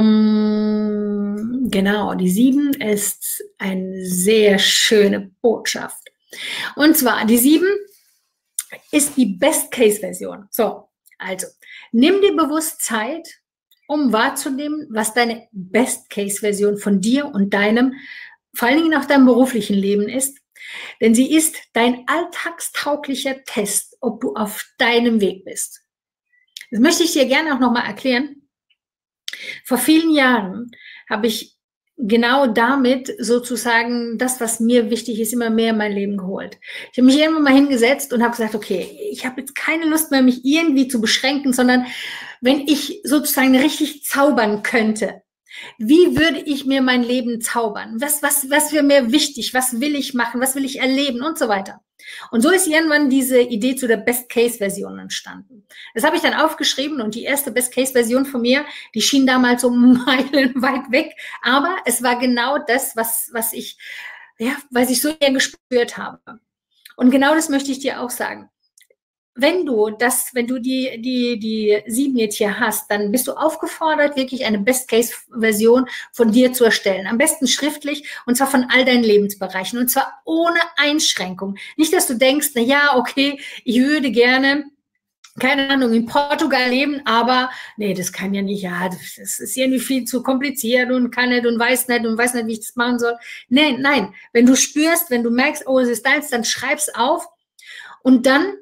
Ähm, genau, die sieben ist eine sehr schöne Botschaft. Und zwar, die sieben ist die Best-Case-Version. So, also, nimm dir bewusst Zeit, um wahrzunehmen, was deine Best-Case-Version von dir und deinem, vor allen Dingen auch deinem beruflichen Leben ist. Denn sie ist dein alltagstauglicher Test, ob du auf deinem Weg bist. Das möchte ich dir gerne auch nochmal erklären. Vor vielen Jahren habe ich genau damit sozusagen das, was mir wichtig ist, immer mehr in mein Leben geholt. Ich habe mich irgendwann mal hingesetzt und habe gesagt, okay, ich habe jetzt keine Lust mehr, mich irgendwie zu beschränken, sondern wenn ich sozusagen richtig zaubern könnte, wie würde ich mir mein Leben zaubern? Was, was, was wäre mir wichtig? Was will ich machen? Was will ich erleben? Und so weiter. Und so ist irgendwann diese Idee zu der Best-Case-Version entstanden. Das habe ich dann aufgeschrieben und die erste Best-Case-Version von mir, die schien damals so meilenweit weg, aber es war genau das, was, was ich, ja, was ich so eher gespürt habe. Und genau das möchte ich dir auch sagen. Wenn du das, wenn du die, die, die sieben jetzt hier hast, dann bist du aufgefordert, wirklich eine Best-Case-Version von dir zu erstellen. Am besten schriftlich und zwar von all deinen Lebensbereichen und zwar ohne Einschränkung. Nicht, dass du denkst, na ja, okay, ich würde gerne, keine Ahnung, in Portugal leben, aber nee, das kann ja nicht, ja, das ist irgendwie viel zu kompliziert und kann nicht und weiß nicht und weiß nicht, wie ich das machen soll. Nein, nein, wenn du spürst, wenn du merkst, oh, es ist deins, dann schreib's auf und dann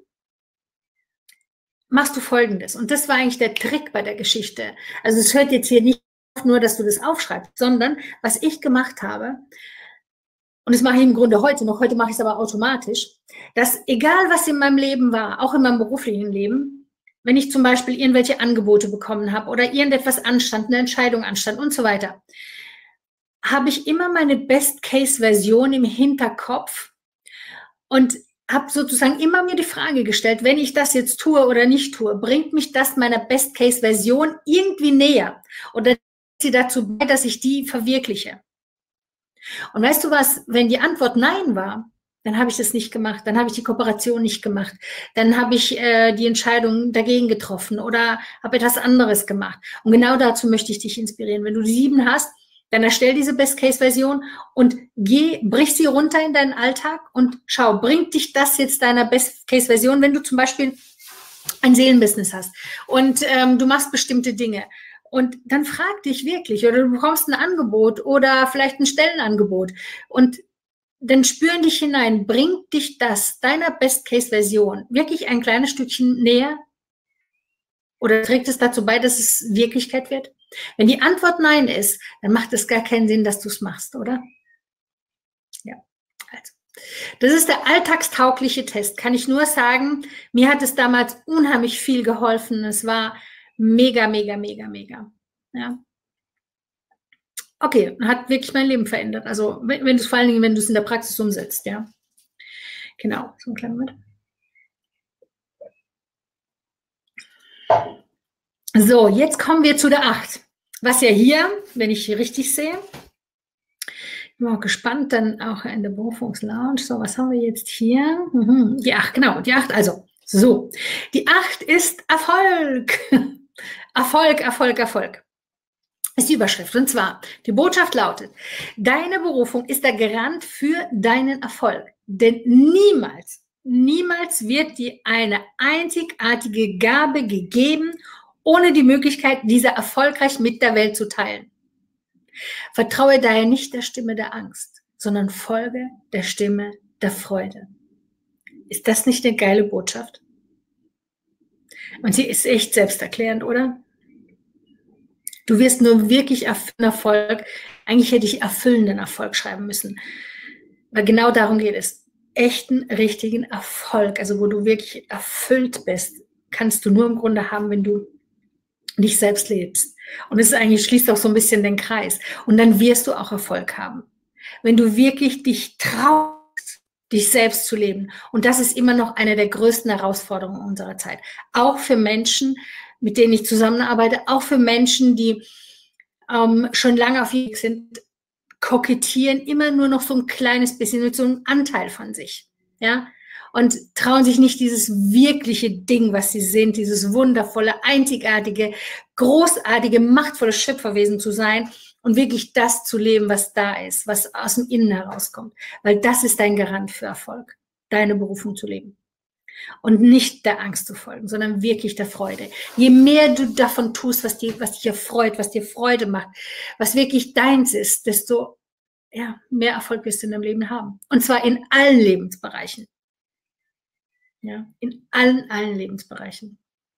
machst du Folgendes. Und das war eigentlich der Trick bei der Geschichte. Also es hört jetzt hier nicht nur, dass du das aufschreibst, sondern was ich gemacht habe, und das mache ich im Grunde heute noch, heute mache ich es aber automatisch, dass egal was in meinem Leben war, auch in meinem beruflichen Leben, wenn ich zum Beispiel irgendwelche Angebote bekommen habe oder irgendetwas anstand, eine Entscheidung anstand und so weiter, habe ich immer meine Best-Case-Version im Hinterkopf und habe sozusagen immer mir die Frage gestellt, wenn ich das jetzt tue oder nicht tue, bringt mich das meiner Best-Case-Version irgendwie näher? Oder trägt sie dazu bei, dass ich die verwirkliche? Und weißt du was, wenn die Antwort Nein war, dann habe ich das nicht gemacht, dann habe ich die Kooperation nicht gemacht, dann habe ich äh, die Entscheidung dagegen getroffen oder habe etwas anderes gemacht. Und genau dazu möchte ich dich inspirieren. Wenn du die sieben hast, dann erstell diese Best-Case-Version und geh, brich sie runter in deinen Alltag und schau, bringt dich das jetzt deiner Best-Case-Version, wenn du zum Beispiel ein Seelenbusiness hast und ähm, du machst bestimmte Dinge. Und dann frag dich wirklich, oder du bekommst ein Angebot oder vielleicht ein Stellenangebot und dann spür in dich hinein, bringt dich das deiner Best-Case-Version wirklich ein kleines Stückchen näher? Oder trägt es dazu bei, dass es Wirklichkeit wird? Wenn die Antwort Nein ist, dann macht es gar keinen Sinn, dass du es machst, oder? Ja, also. Das ist der alltagstaugliche Test, kann ich nur sagen. Mir hat es damals unheimlich viel geholfen. Es war mega, mega, mega, mega. Ja. Okay, hat wirklich mein Leben verändert. Also, wenn, wenn du es vor allen Dingen, wenn du es in der Praxis umsetzt, ja. Genau, so ein kleiner Moment. So, jetzt kommen wir zu der acht. Was ja hier, wenn ich hier richtig sehe, ich bin auch gespannt, dann auch in der Berufungslounge. So, was haben wir jetzt hier? Mhm, die acht, genau, die acht. Also, so, die acht ist Erfolg. Erfolg, Erfolg, Erfolg. Ist die Überschrift. Und zwar, die Botschaft lautet, deine Berufung ist der Garant für deinen Erfolg. Denn niemals, niemals wird dir eine einzigartige Gabe gegeben, ohne die Möglichkeit, diese erfolgreich mit der Welt zu teilen. Vertraue daher nicht der Stimme der Angst, sondern folge der Stimme der Freude. Ist das nicht eine geile Botschaft? Und sie ist echt selbsterklärend, oder? Du wirst nur wirklich erfüllenden Erfolg, eigentlich hätte ich erfüllenden Erfolg schreiben müssen. Weil genau darum geht es. Echten, richtigen Erfolg, also wo du wirklich erfüllt bist, kannst du nur im Grunde haben, wenn du dich selbst lebst. Und es ist eigentlich, schließt auch so ein bisschen den Kreis. Und dann wirst du auch Erfolg haben. Wenn du wirklich dich traust, dich selbst zu leben. Und das ist immer noch eine der größten Herausforderungen unserer Zeit. Auch für Menschen, mit denen ich zusammenarbeite, auch für Menschen, die ähm, schon lange auf dem Weg sind, kokettieren immer nur noch so ein kleines bisschen mit so einem Anteil von sich. Ja? Und trauen sich nicht dieses wirkliche Ding, was sie sind, dieses wundervolle, einzigartige, großartige, machtvolle Schöpferwesen zu sein und wirklich das zu leben, was da ist, was aus dem Innen herauskommt. Weil das ist dein Garant für Erfolg, deine Berufung zu leben. Und nicht der Angst zu folgen, sondern wirklich der Freude. Je mehr du davon tust, was, dir, was dich erfreut, was dir Freude macht, was wirklich deins ist, desto ja, mehr Erfolg wirst du in deinem Leben haben. Und zwar in allen Lebensbereichen. Ja, in allen, allen Lebensbereichen.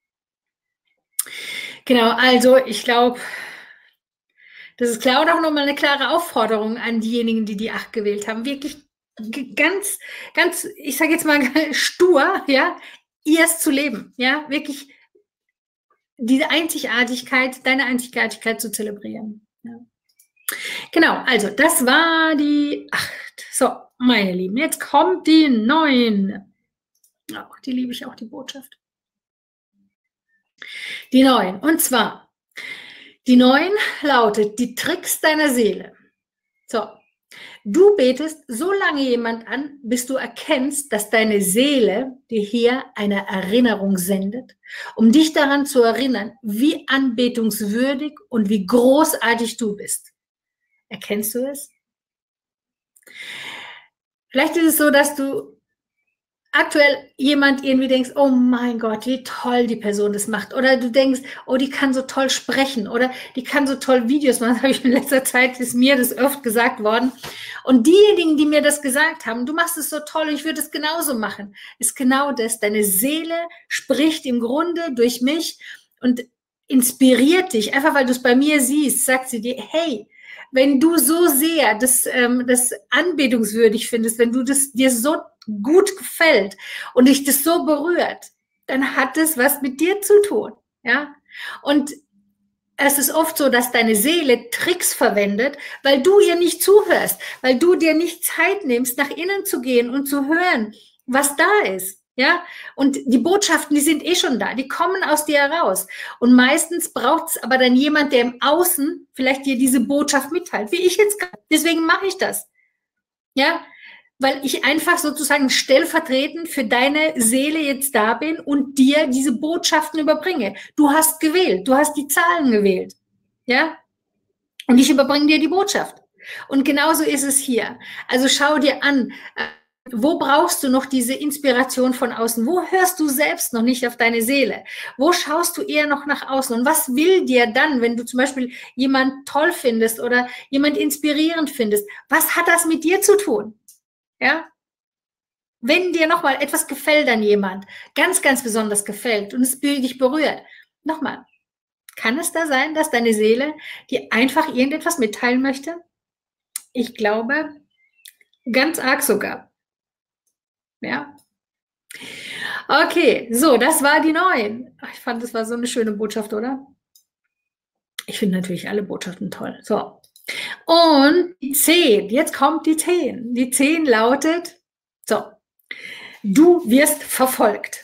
Genau, also ich glaube, das ist klar und auch nochmal eine klare Aufforderung an diejenigen, die die acht gewählt haben. Wirklich ganz, ganz, ich sage jetzt mal stur, ja, ihrs zu leben, ja, wirklich diese Einzigartigkeit, deine Einzigartigkeit zu zelebrieren. Ja. Genau, also das war die acht. So, meine Lieben, jetzt kommt die neun. Oh, die liebe ich auch, die Botschaft. Die neun. Und zwar, die neun lautet, die Tricks deiner Seele. So, du betest so lange jemand an, bis du erkennst, dass deine Seele dir hier eine Erinnerung sendet, um dich daran zu erinnern, wie anbetungswürdig und wie großartig du bist. Erkennst du es? Vielleicht ist es so, dass du aktuell jemand irgendwie denkst, oh mein Gott, wie toll die Person das macht. Oder du denkst, oh, die kann so toll sprechen. Oder die kann so toll Videos machen. Das habe ich in letzter Zeit, ist mir das oft gesagt worden. Und diejenigen, die mir das gesagt haben, du machst es so toll, ich würde es genauso machen, ist genau das. Deine Seele spricht im Grunde durch mich und inspiriert dich. Einfach weil du es bei mir siehst, sagt sie dir, hey, wenn du so sehr das, ähm, das anbetungswürdig findest, wenn du das dir so gut gefällt und dich das so berührt, dann hat es was mit dir zu tun, ja. Und es ist oft so, dass deine Seele Tricks verwendet, weil du ihr nicht zuhörst, weil du dir nicht Zeit nimmst, nach innen zu gehen und zu hören, was da ist. Ja, und die Botschaften, die sind eh schon da, die kommen aus dir heraus. Und meistens braucht es aber dann jemand, der im Außen vielleicht dir diese Botschaft mitteilt, wie ich jetzt gerade. Deswegen mache ich das. Ja, weil ich einfach sozusagen stellvertretend für deine Seele jetzt da bin und dir diese Botschaften überbringe. Du hast gewählt, du hast die Zahlen gewählt. Ja, und ich überbringe dir die Botschaft. Und genauso ist es hier. Also schau dir an, wo brauchst du noch diese Inspiration von außen? Wo hörst du selbst noch nicht auf deine Seele? Wo schaust du eher noch nach außen? Und was will dir dann, wenn du zum Beispiel jemand toll findest oder jemand inspirierend findest? Was hat das mit dir zu tun? Ja? Wenn dir nochmal etwas gefällt an jemand, ganz, ganz besonders gefällt und es dich berührt, nochmal, kann es da sein, dass deine Seele dir einfach irgendetwas mitteilen möchte? Ich glaube, ganz arg sogar. Ja. Okay, so, das war die neun. Ich fand, das war so eine schöne Botschaft, oder? Ich finde natürlich alle Botschaften toll. So. Und die zehn, jetzt kommt die zehn. Die zehn lautet, so, du wirst verfolgt.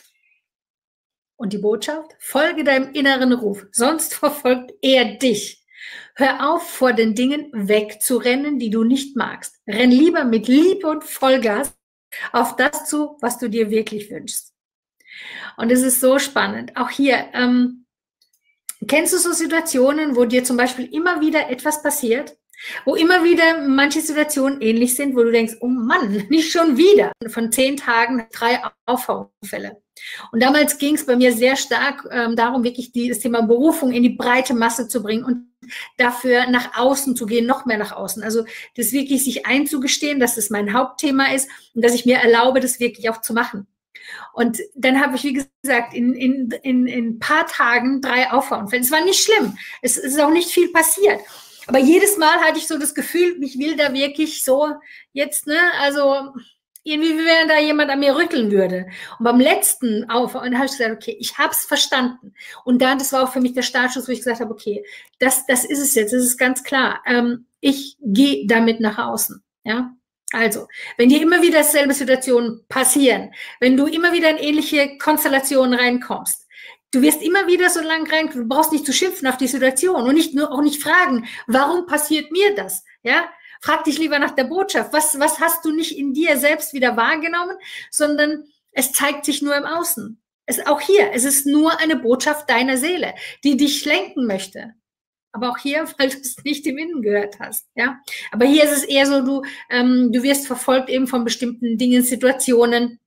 Und die Botschaft, folge deinem inneren Ruf, sonst verfolgt er dich. Hör auf, vor den Dingen wegzurennen, die du nicht magst. Renn lieber mit Liebe und Vollgas auf das zu, was du dir wirklich wünschst. Und es ist so spannend. Auch hier, ähm, kennst du so Situationen, wo dir zum Beispiel immer wieder etwas passiert, wo immer wieder manche Situationen ähnlich sind, wo du denkst, oh Mann, nicht schon wieder. Von zehn Tagen drei Auffahrunfälle. Und damals ging es bei mir sehr stark ähm, darum, wirklich die, das Thema Berufung in die breite Masse zu bringen und dafür nach außen zu gehen, noch mehr nach außen. Also das wirklich sich einzugestehen, dass das mein Hauptthema ist und dass ich mir erlaube, das wirklich auch zu machen. Und dann habe ich, wie gesagt, in, in, in, in ein paar Tagen drei Auffahrunfälle. Es war nicht schlimm. Es, es ist auch nicht viel passiert. Aber jedes Mal hatte ich so das Gefühl, ich will da wirklich so jetzt, ne, also irgendwie, wie wenn da jemand an mir rütteln würde. Und beim letzten Auffahren habe ich gesagt, okay, ich habe es verstanden. Und dann, das war auch für mich der Startschuss, wo ich gesagt habe, okay, das, das ist es jetzt, das ist ganz klar. Ähm, ich gehe damit nach außen, ja. Also, wenn dir immer wieder dasselbe Situationen passieren, wenn du immer wieder in ähnliche Konstellationen reinkommst, du wirst immer wieder so lang rein, du brauchst nicht zu schimpfen auf die Situation und nicht nur auch nicht fragen, warum passiert mir das? Ja, frag dich lieber nach der Botschaft. Was, was hast du nicht in dir selbst wieder wahrgenommen, sondern es zeigt sich nur im Außen. Es, auch hier, es ist nur eine Botschaft deiner Seele, die dich lenken möchte. Aber auch hier, weil du es nicht im Innen gehört hast, ja. Aber hier ist es eher so, du, ähm, du wirst verfolgt eben von bestimmten Dingen, Situationen,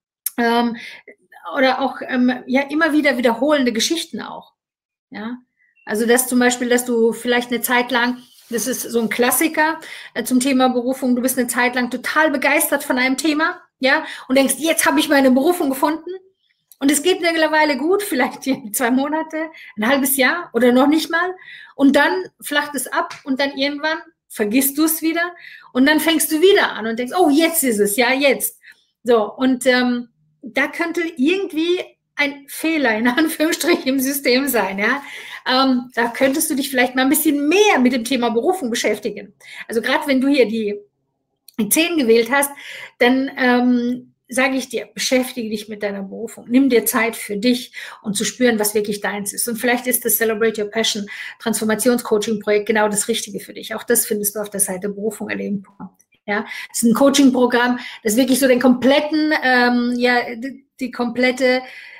ähm, oder auch ähm, ja immer wieder wiederholende Geschichten auch, ja. Also dass zum Beispiel, dass du vielleicht eine Zeit lang, das ist so ein Klassiker äh, zum Thema Berufung, du bist eine Zeit lang total begeistert von einem Thema, ja, und denkst, jetzt habe ich meine Berufung gefunden und es geht mittlerweile gut, vielleicht zwei Monate, ein halbes Jahr oder noch nicht mal und dann flacht es ab und dann irgendwann vergisst du es wieder und dann fängst du wieder an und denkst, oh, jetzt ist es, ja, jetzt. So, und ähm, da könnte irgendwie ein Fehler in Anführungsstrichen im System sein, ja. Ähm, da könntest du dich vielleicht mal ein bisschen mehr mit dem Thema Berufung beschäftigen. Also gerade wenn du hier die, die zehn gewählt hast, dann ähm, sage ich dir, beschäftige dich mit deiner Berufung. Nimm dir Zeit für dich und zu spüren, was wirklich deins ist. Und vielleicht ist das Celebrate Your Passion Transformationscoaching-Projekt genau das Richtige für dich. Auch das findest du auf der Seite berufung erleben punkt com. Ja, das ist ein Coaching-Programm, das wirklich so den kompletten, ähm, ja, die, die komplette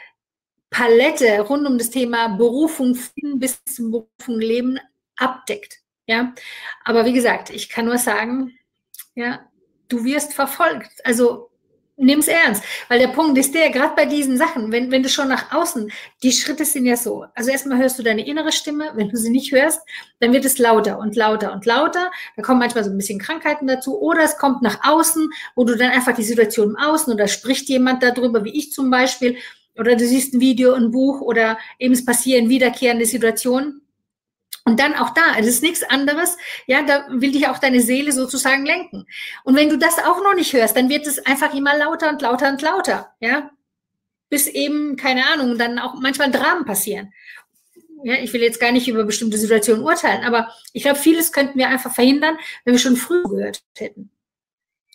Palette rund um das Thema Berufung finden bis zum Berufung leben abdeckt. Ja, aber wie gesagt, ich kann nur sagen, ja, du wirst verfolgt. Also nimm's ernst, weil der Punkt ist der, gerade bei diesen Sachen, wenn, wenn du schon nach außen, die Schritte sind ja so, also erstmal hörst du deine innere Stimme, wenn du sie nicht hörst, dann wird es lauter und lauter und lauter, da kommen manchmal so ein bisschen Krankheiten dazu oder es kommt nach außen, wo du dann einfach die Situation im Außen oder spricht jemand darüber, wie ich zum Beispiel, oder du siehst ein Video, ein Buch oder eben es passieren wiederkehrende Situationen. Und dann auch da, es ist nichts anderes, ja, da will dich auch deine Seele sozusagen lenken. Und wenn du das auch noch nicht hörst, dann wird es einfach immer lauter und lauter und lauter, ja, bis eben, keine Ahnung, dann auch manchmal Dramen passieren. Ja, ich will jetzt gar nicht über bestimmte Situationen urteilen, aber ich glaube, vieles könnten wir einfach verhindern, wenn wir schon früh gehört hätten.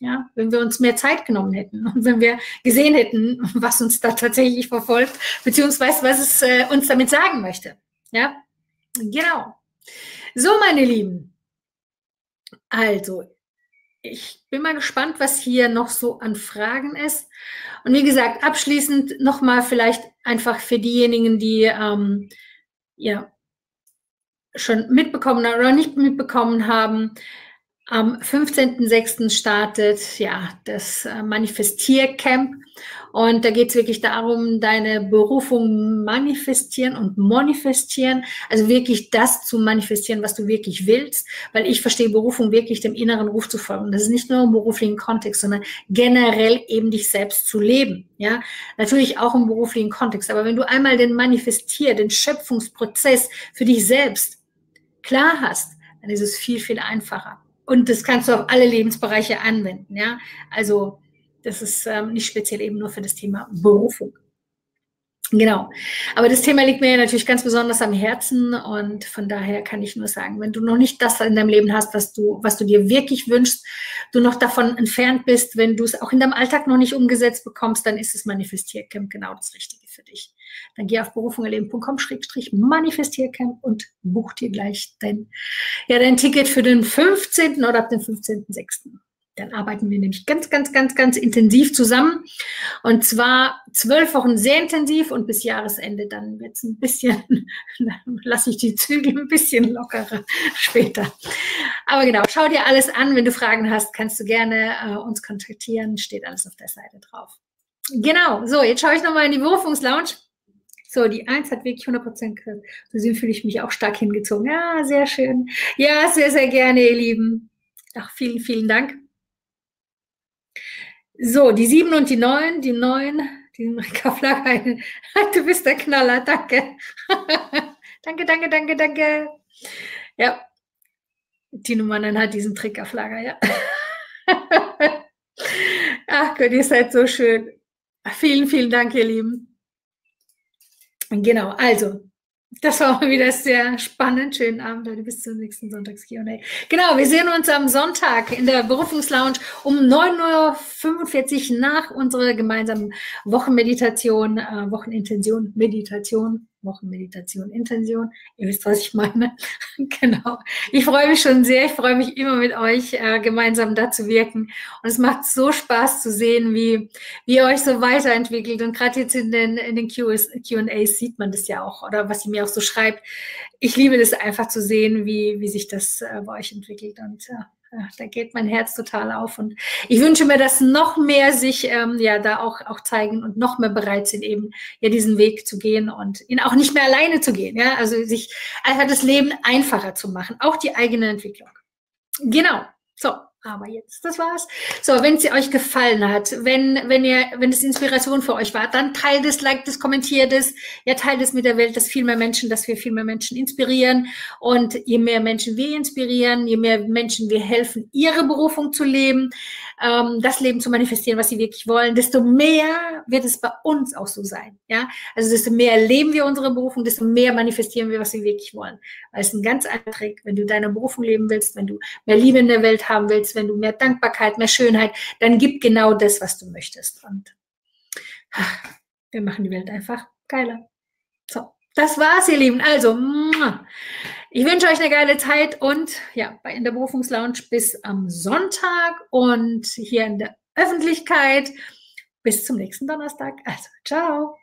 Ja, wenn wir uns mehr Zeit genommen hätten und wenn wir gesehen hätten, was uns da tatsächlich verfolgt, beziehungsweise was es äh, uns damit sagen möchte. Ja, genau. So, meine Lieben. Also, ich bin mal gespannt, was hier noch so an Fragen ist. Und wie gesagt, abschließend nochmal vielleicht einfach für diejenigen, die ähm, ja schon mitbekommen oder nicht mitbekommen haben. Am fünfzehnten sechsten startet ja das Manifestiercamp und da geht es wirklich darum, deine Berufung manifestieren und manifestieren, also wirklich das zu manifestieren, was du wirklich willst, weil ich verstehe Berufung wirklich dem inneren Ruf zu folgen. Das ist nicht nur im beruflichen Kontext, sondern generell eben dich selbst zu leben. Ja, natürlich auch im beruflichen Kontext, aber wenn du einmal den Manifestier, den Schöpfungsprozess für dich selbst klar hast, dann ist es viel, viel einfacher. Und das kannst du auf alle Lebensbereiche anwenden. Ja? Also das ist ähm, nicht speziell eben nur für das Thema Berufung. Genau. Aber das Thema liegt mir ja natürlich ganz besonders am Herzen und von daher kann ich nur sagen, wenn du noch nicht das in deinem Leben hast, was du, was du dir wirklich wünschst, du noch davon entfernt bist, wenn du es auch in deinem Alltag noch nicht umgesetzt bekommst, dann ist das Manifestiercamp genau das Richtige für dich. Dann geh auf berufung-erleben punkt com Schrägstrich Manifestiercamp und buch dir gleich dein, ja, dein Ticket für den fünfzehnten oder ab dem fünfzehnten sechsten Dann arbeiten wir nämlich ganz, ganz, ganz, ganz intensiv zusammen. Und zwar zwölf Wochen sehr intensiv und bis Jahresende dann wird es ein bisschen, dann lasse ich die Zügel ein bisschen lockerer später. Aber genau, schau dir alles an. Wenn du Fragen hast, kannst du gerne äh, uns kontaktieren. Steht alles auf der Seite drauf. Genau, so, jetzt schaue ich nochmal in die Berufungslounge. So, die eins hat wirklich hundert Prozent gehört. Zu sehen fühle ich mich auch stark hingezogen. Ja, sehr schön. Ja, sehr, sehr gerne, ihr Lieben. Ach, vielen, vielen Dank. So, die sieben und die neun, die neun, die Rika-Flagge. Du bist der Knaller, danke. Danke, danke, danke, danke. Ja, die Nummer neun hat diesen Trick-Flagger, ja. Ach Gott, ihr seid so schön. Vielen, vielen Dank, ihr Lieben. Genau, also, das war mal wieder sehr spannend. Schönen Abend, Leute, bis zum nächsten Sonntags-Q und A. Genau, wir sehen uns am Sonntag in der Berufungslounge um neun Uhr fünfundvierzig nach unserer gemeinsamen Wochenmeditation, äh, Wochenintention, Meditation, Wochenmeditation, Intention. Ihr wisst, was ich meine. Genau. Ich freue mich schon sehr. Ich freue mich immer mit euch äh, gemeinsam da zu wirken. Und es macht so Spaß zu sehen, wie, wie ihr euch so weiterentwickelt. Und gerade jetzt in den, in den Q und A's sieht man das ja auch, oder was ihr mir auch so schreibt. Ich liebe das einfach zu sehen, wie, wie sich das äh, bei euch entwickelt. Und ja, da geht mein Herz total auf. Und ich wünsche mir, dass noch mehr sich ähm, ja da auch, auch zeigen und noch mehr bereit sind, eben ja diesen Weg zu gehen und ihn auch nicht mehr alleine zu gehen. Ja, also sich einfach das Leben einfacher zu machen, auch die eigene Entwicklung. Genau. So. Aber jetzt, das war's. So, wenn es euch gefallen hat, wenn, wenn ihr, wenn es Inspiration für euch war, dann teilt es, liked es, kommentiert es, ja, teilt es mit der Welt, dass viel mehr Menschen, dass wir viel mehr Menschen inspirieren. Und je mehr Menschen wir inspirieren, je mehr Menschen wir helfen, ihre Berufung zu leben, ähm, das Leben zu manifestieren, was sie wirklich wollen, desto mehr wird es bei uns auch so sein. Ja, also desto mehr leben wir unsere Berufung, desto mehr manifestieren wir, was wir wirklich wollen. Weil es ein ganz einfacher Trick, wenn du deine Berufung leben willst, wenn du mehr Liebe in der Welt haben willst, wenn du mehr Dankbarkeit, mehr Schönheit, dann gib genau das, was du möchtest. Und ach, wir machen die Welt einfach geiler. So, das war's, ihr Lieben. Also, ich wünsche euch eine geile Zeit und ja, in der Berufungslounge bis am Sonntag und hier in der Öffentlichkeit bis zum nächsten Donnerstag. Also, ciao.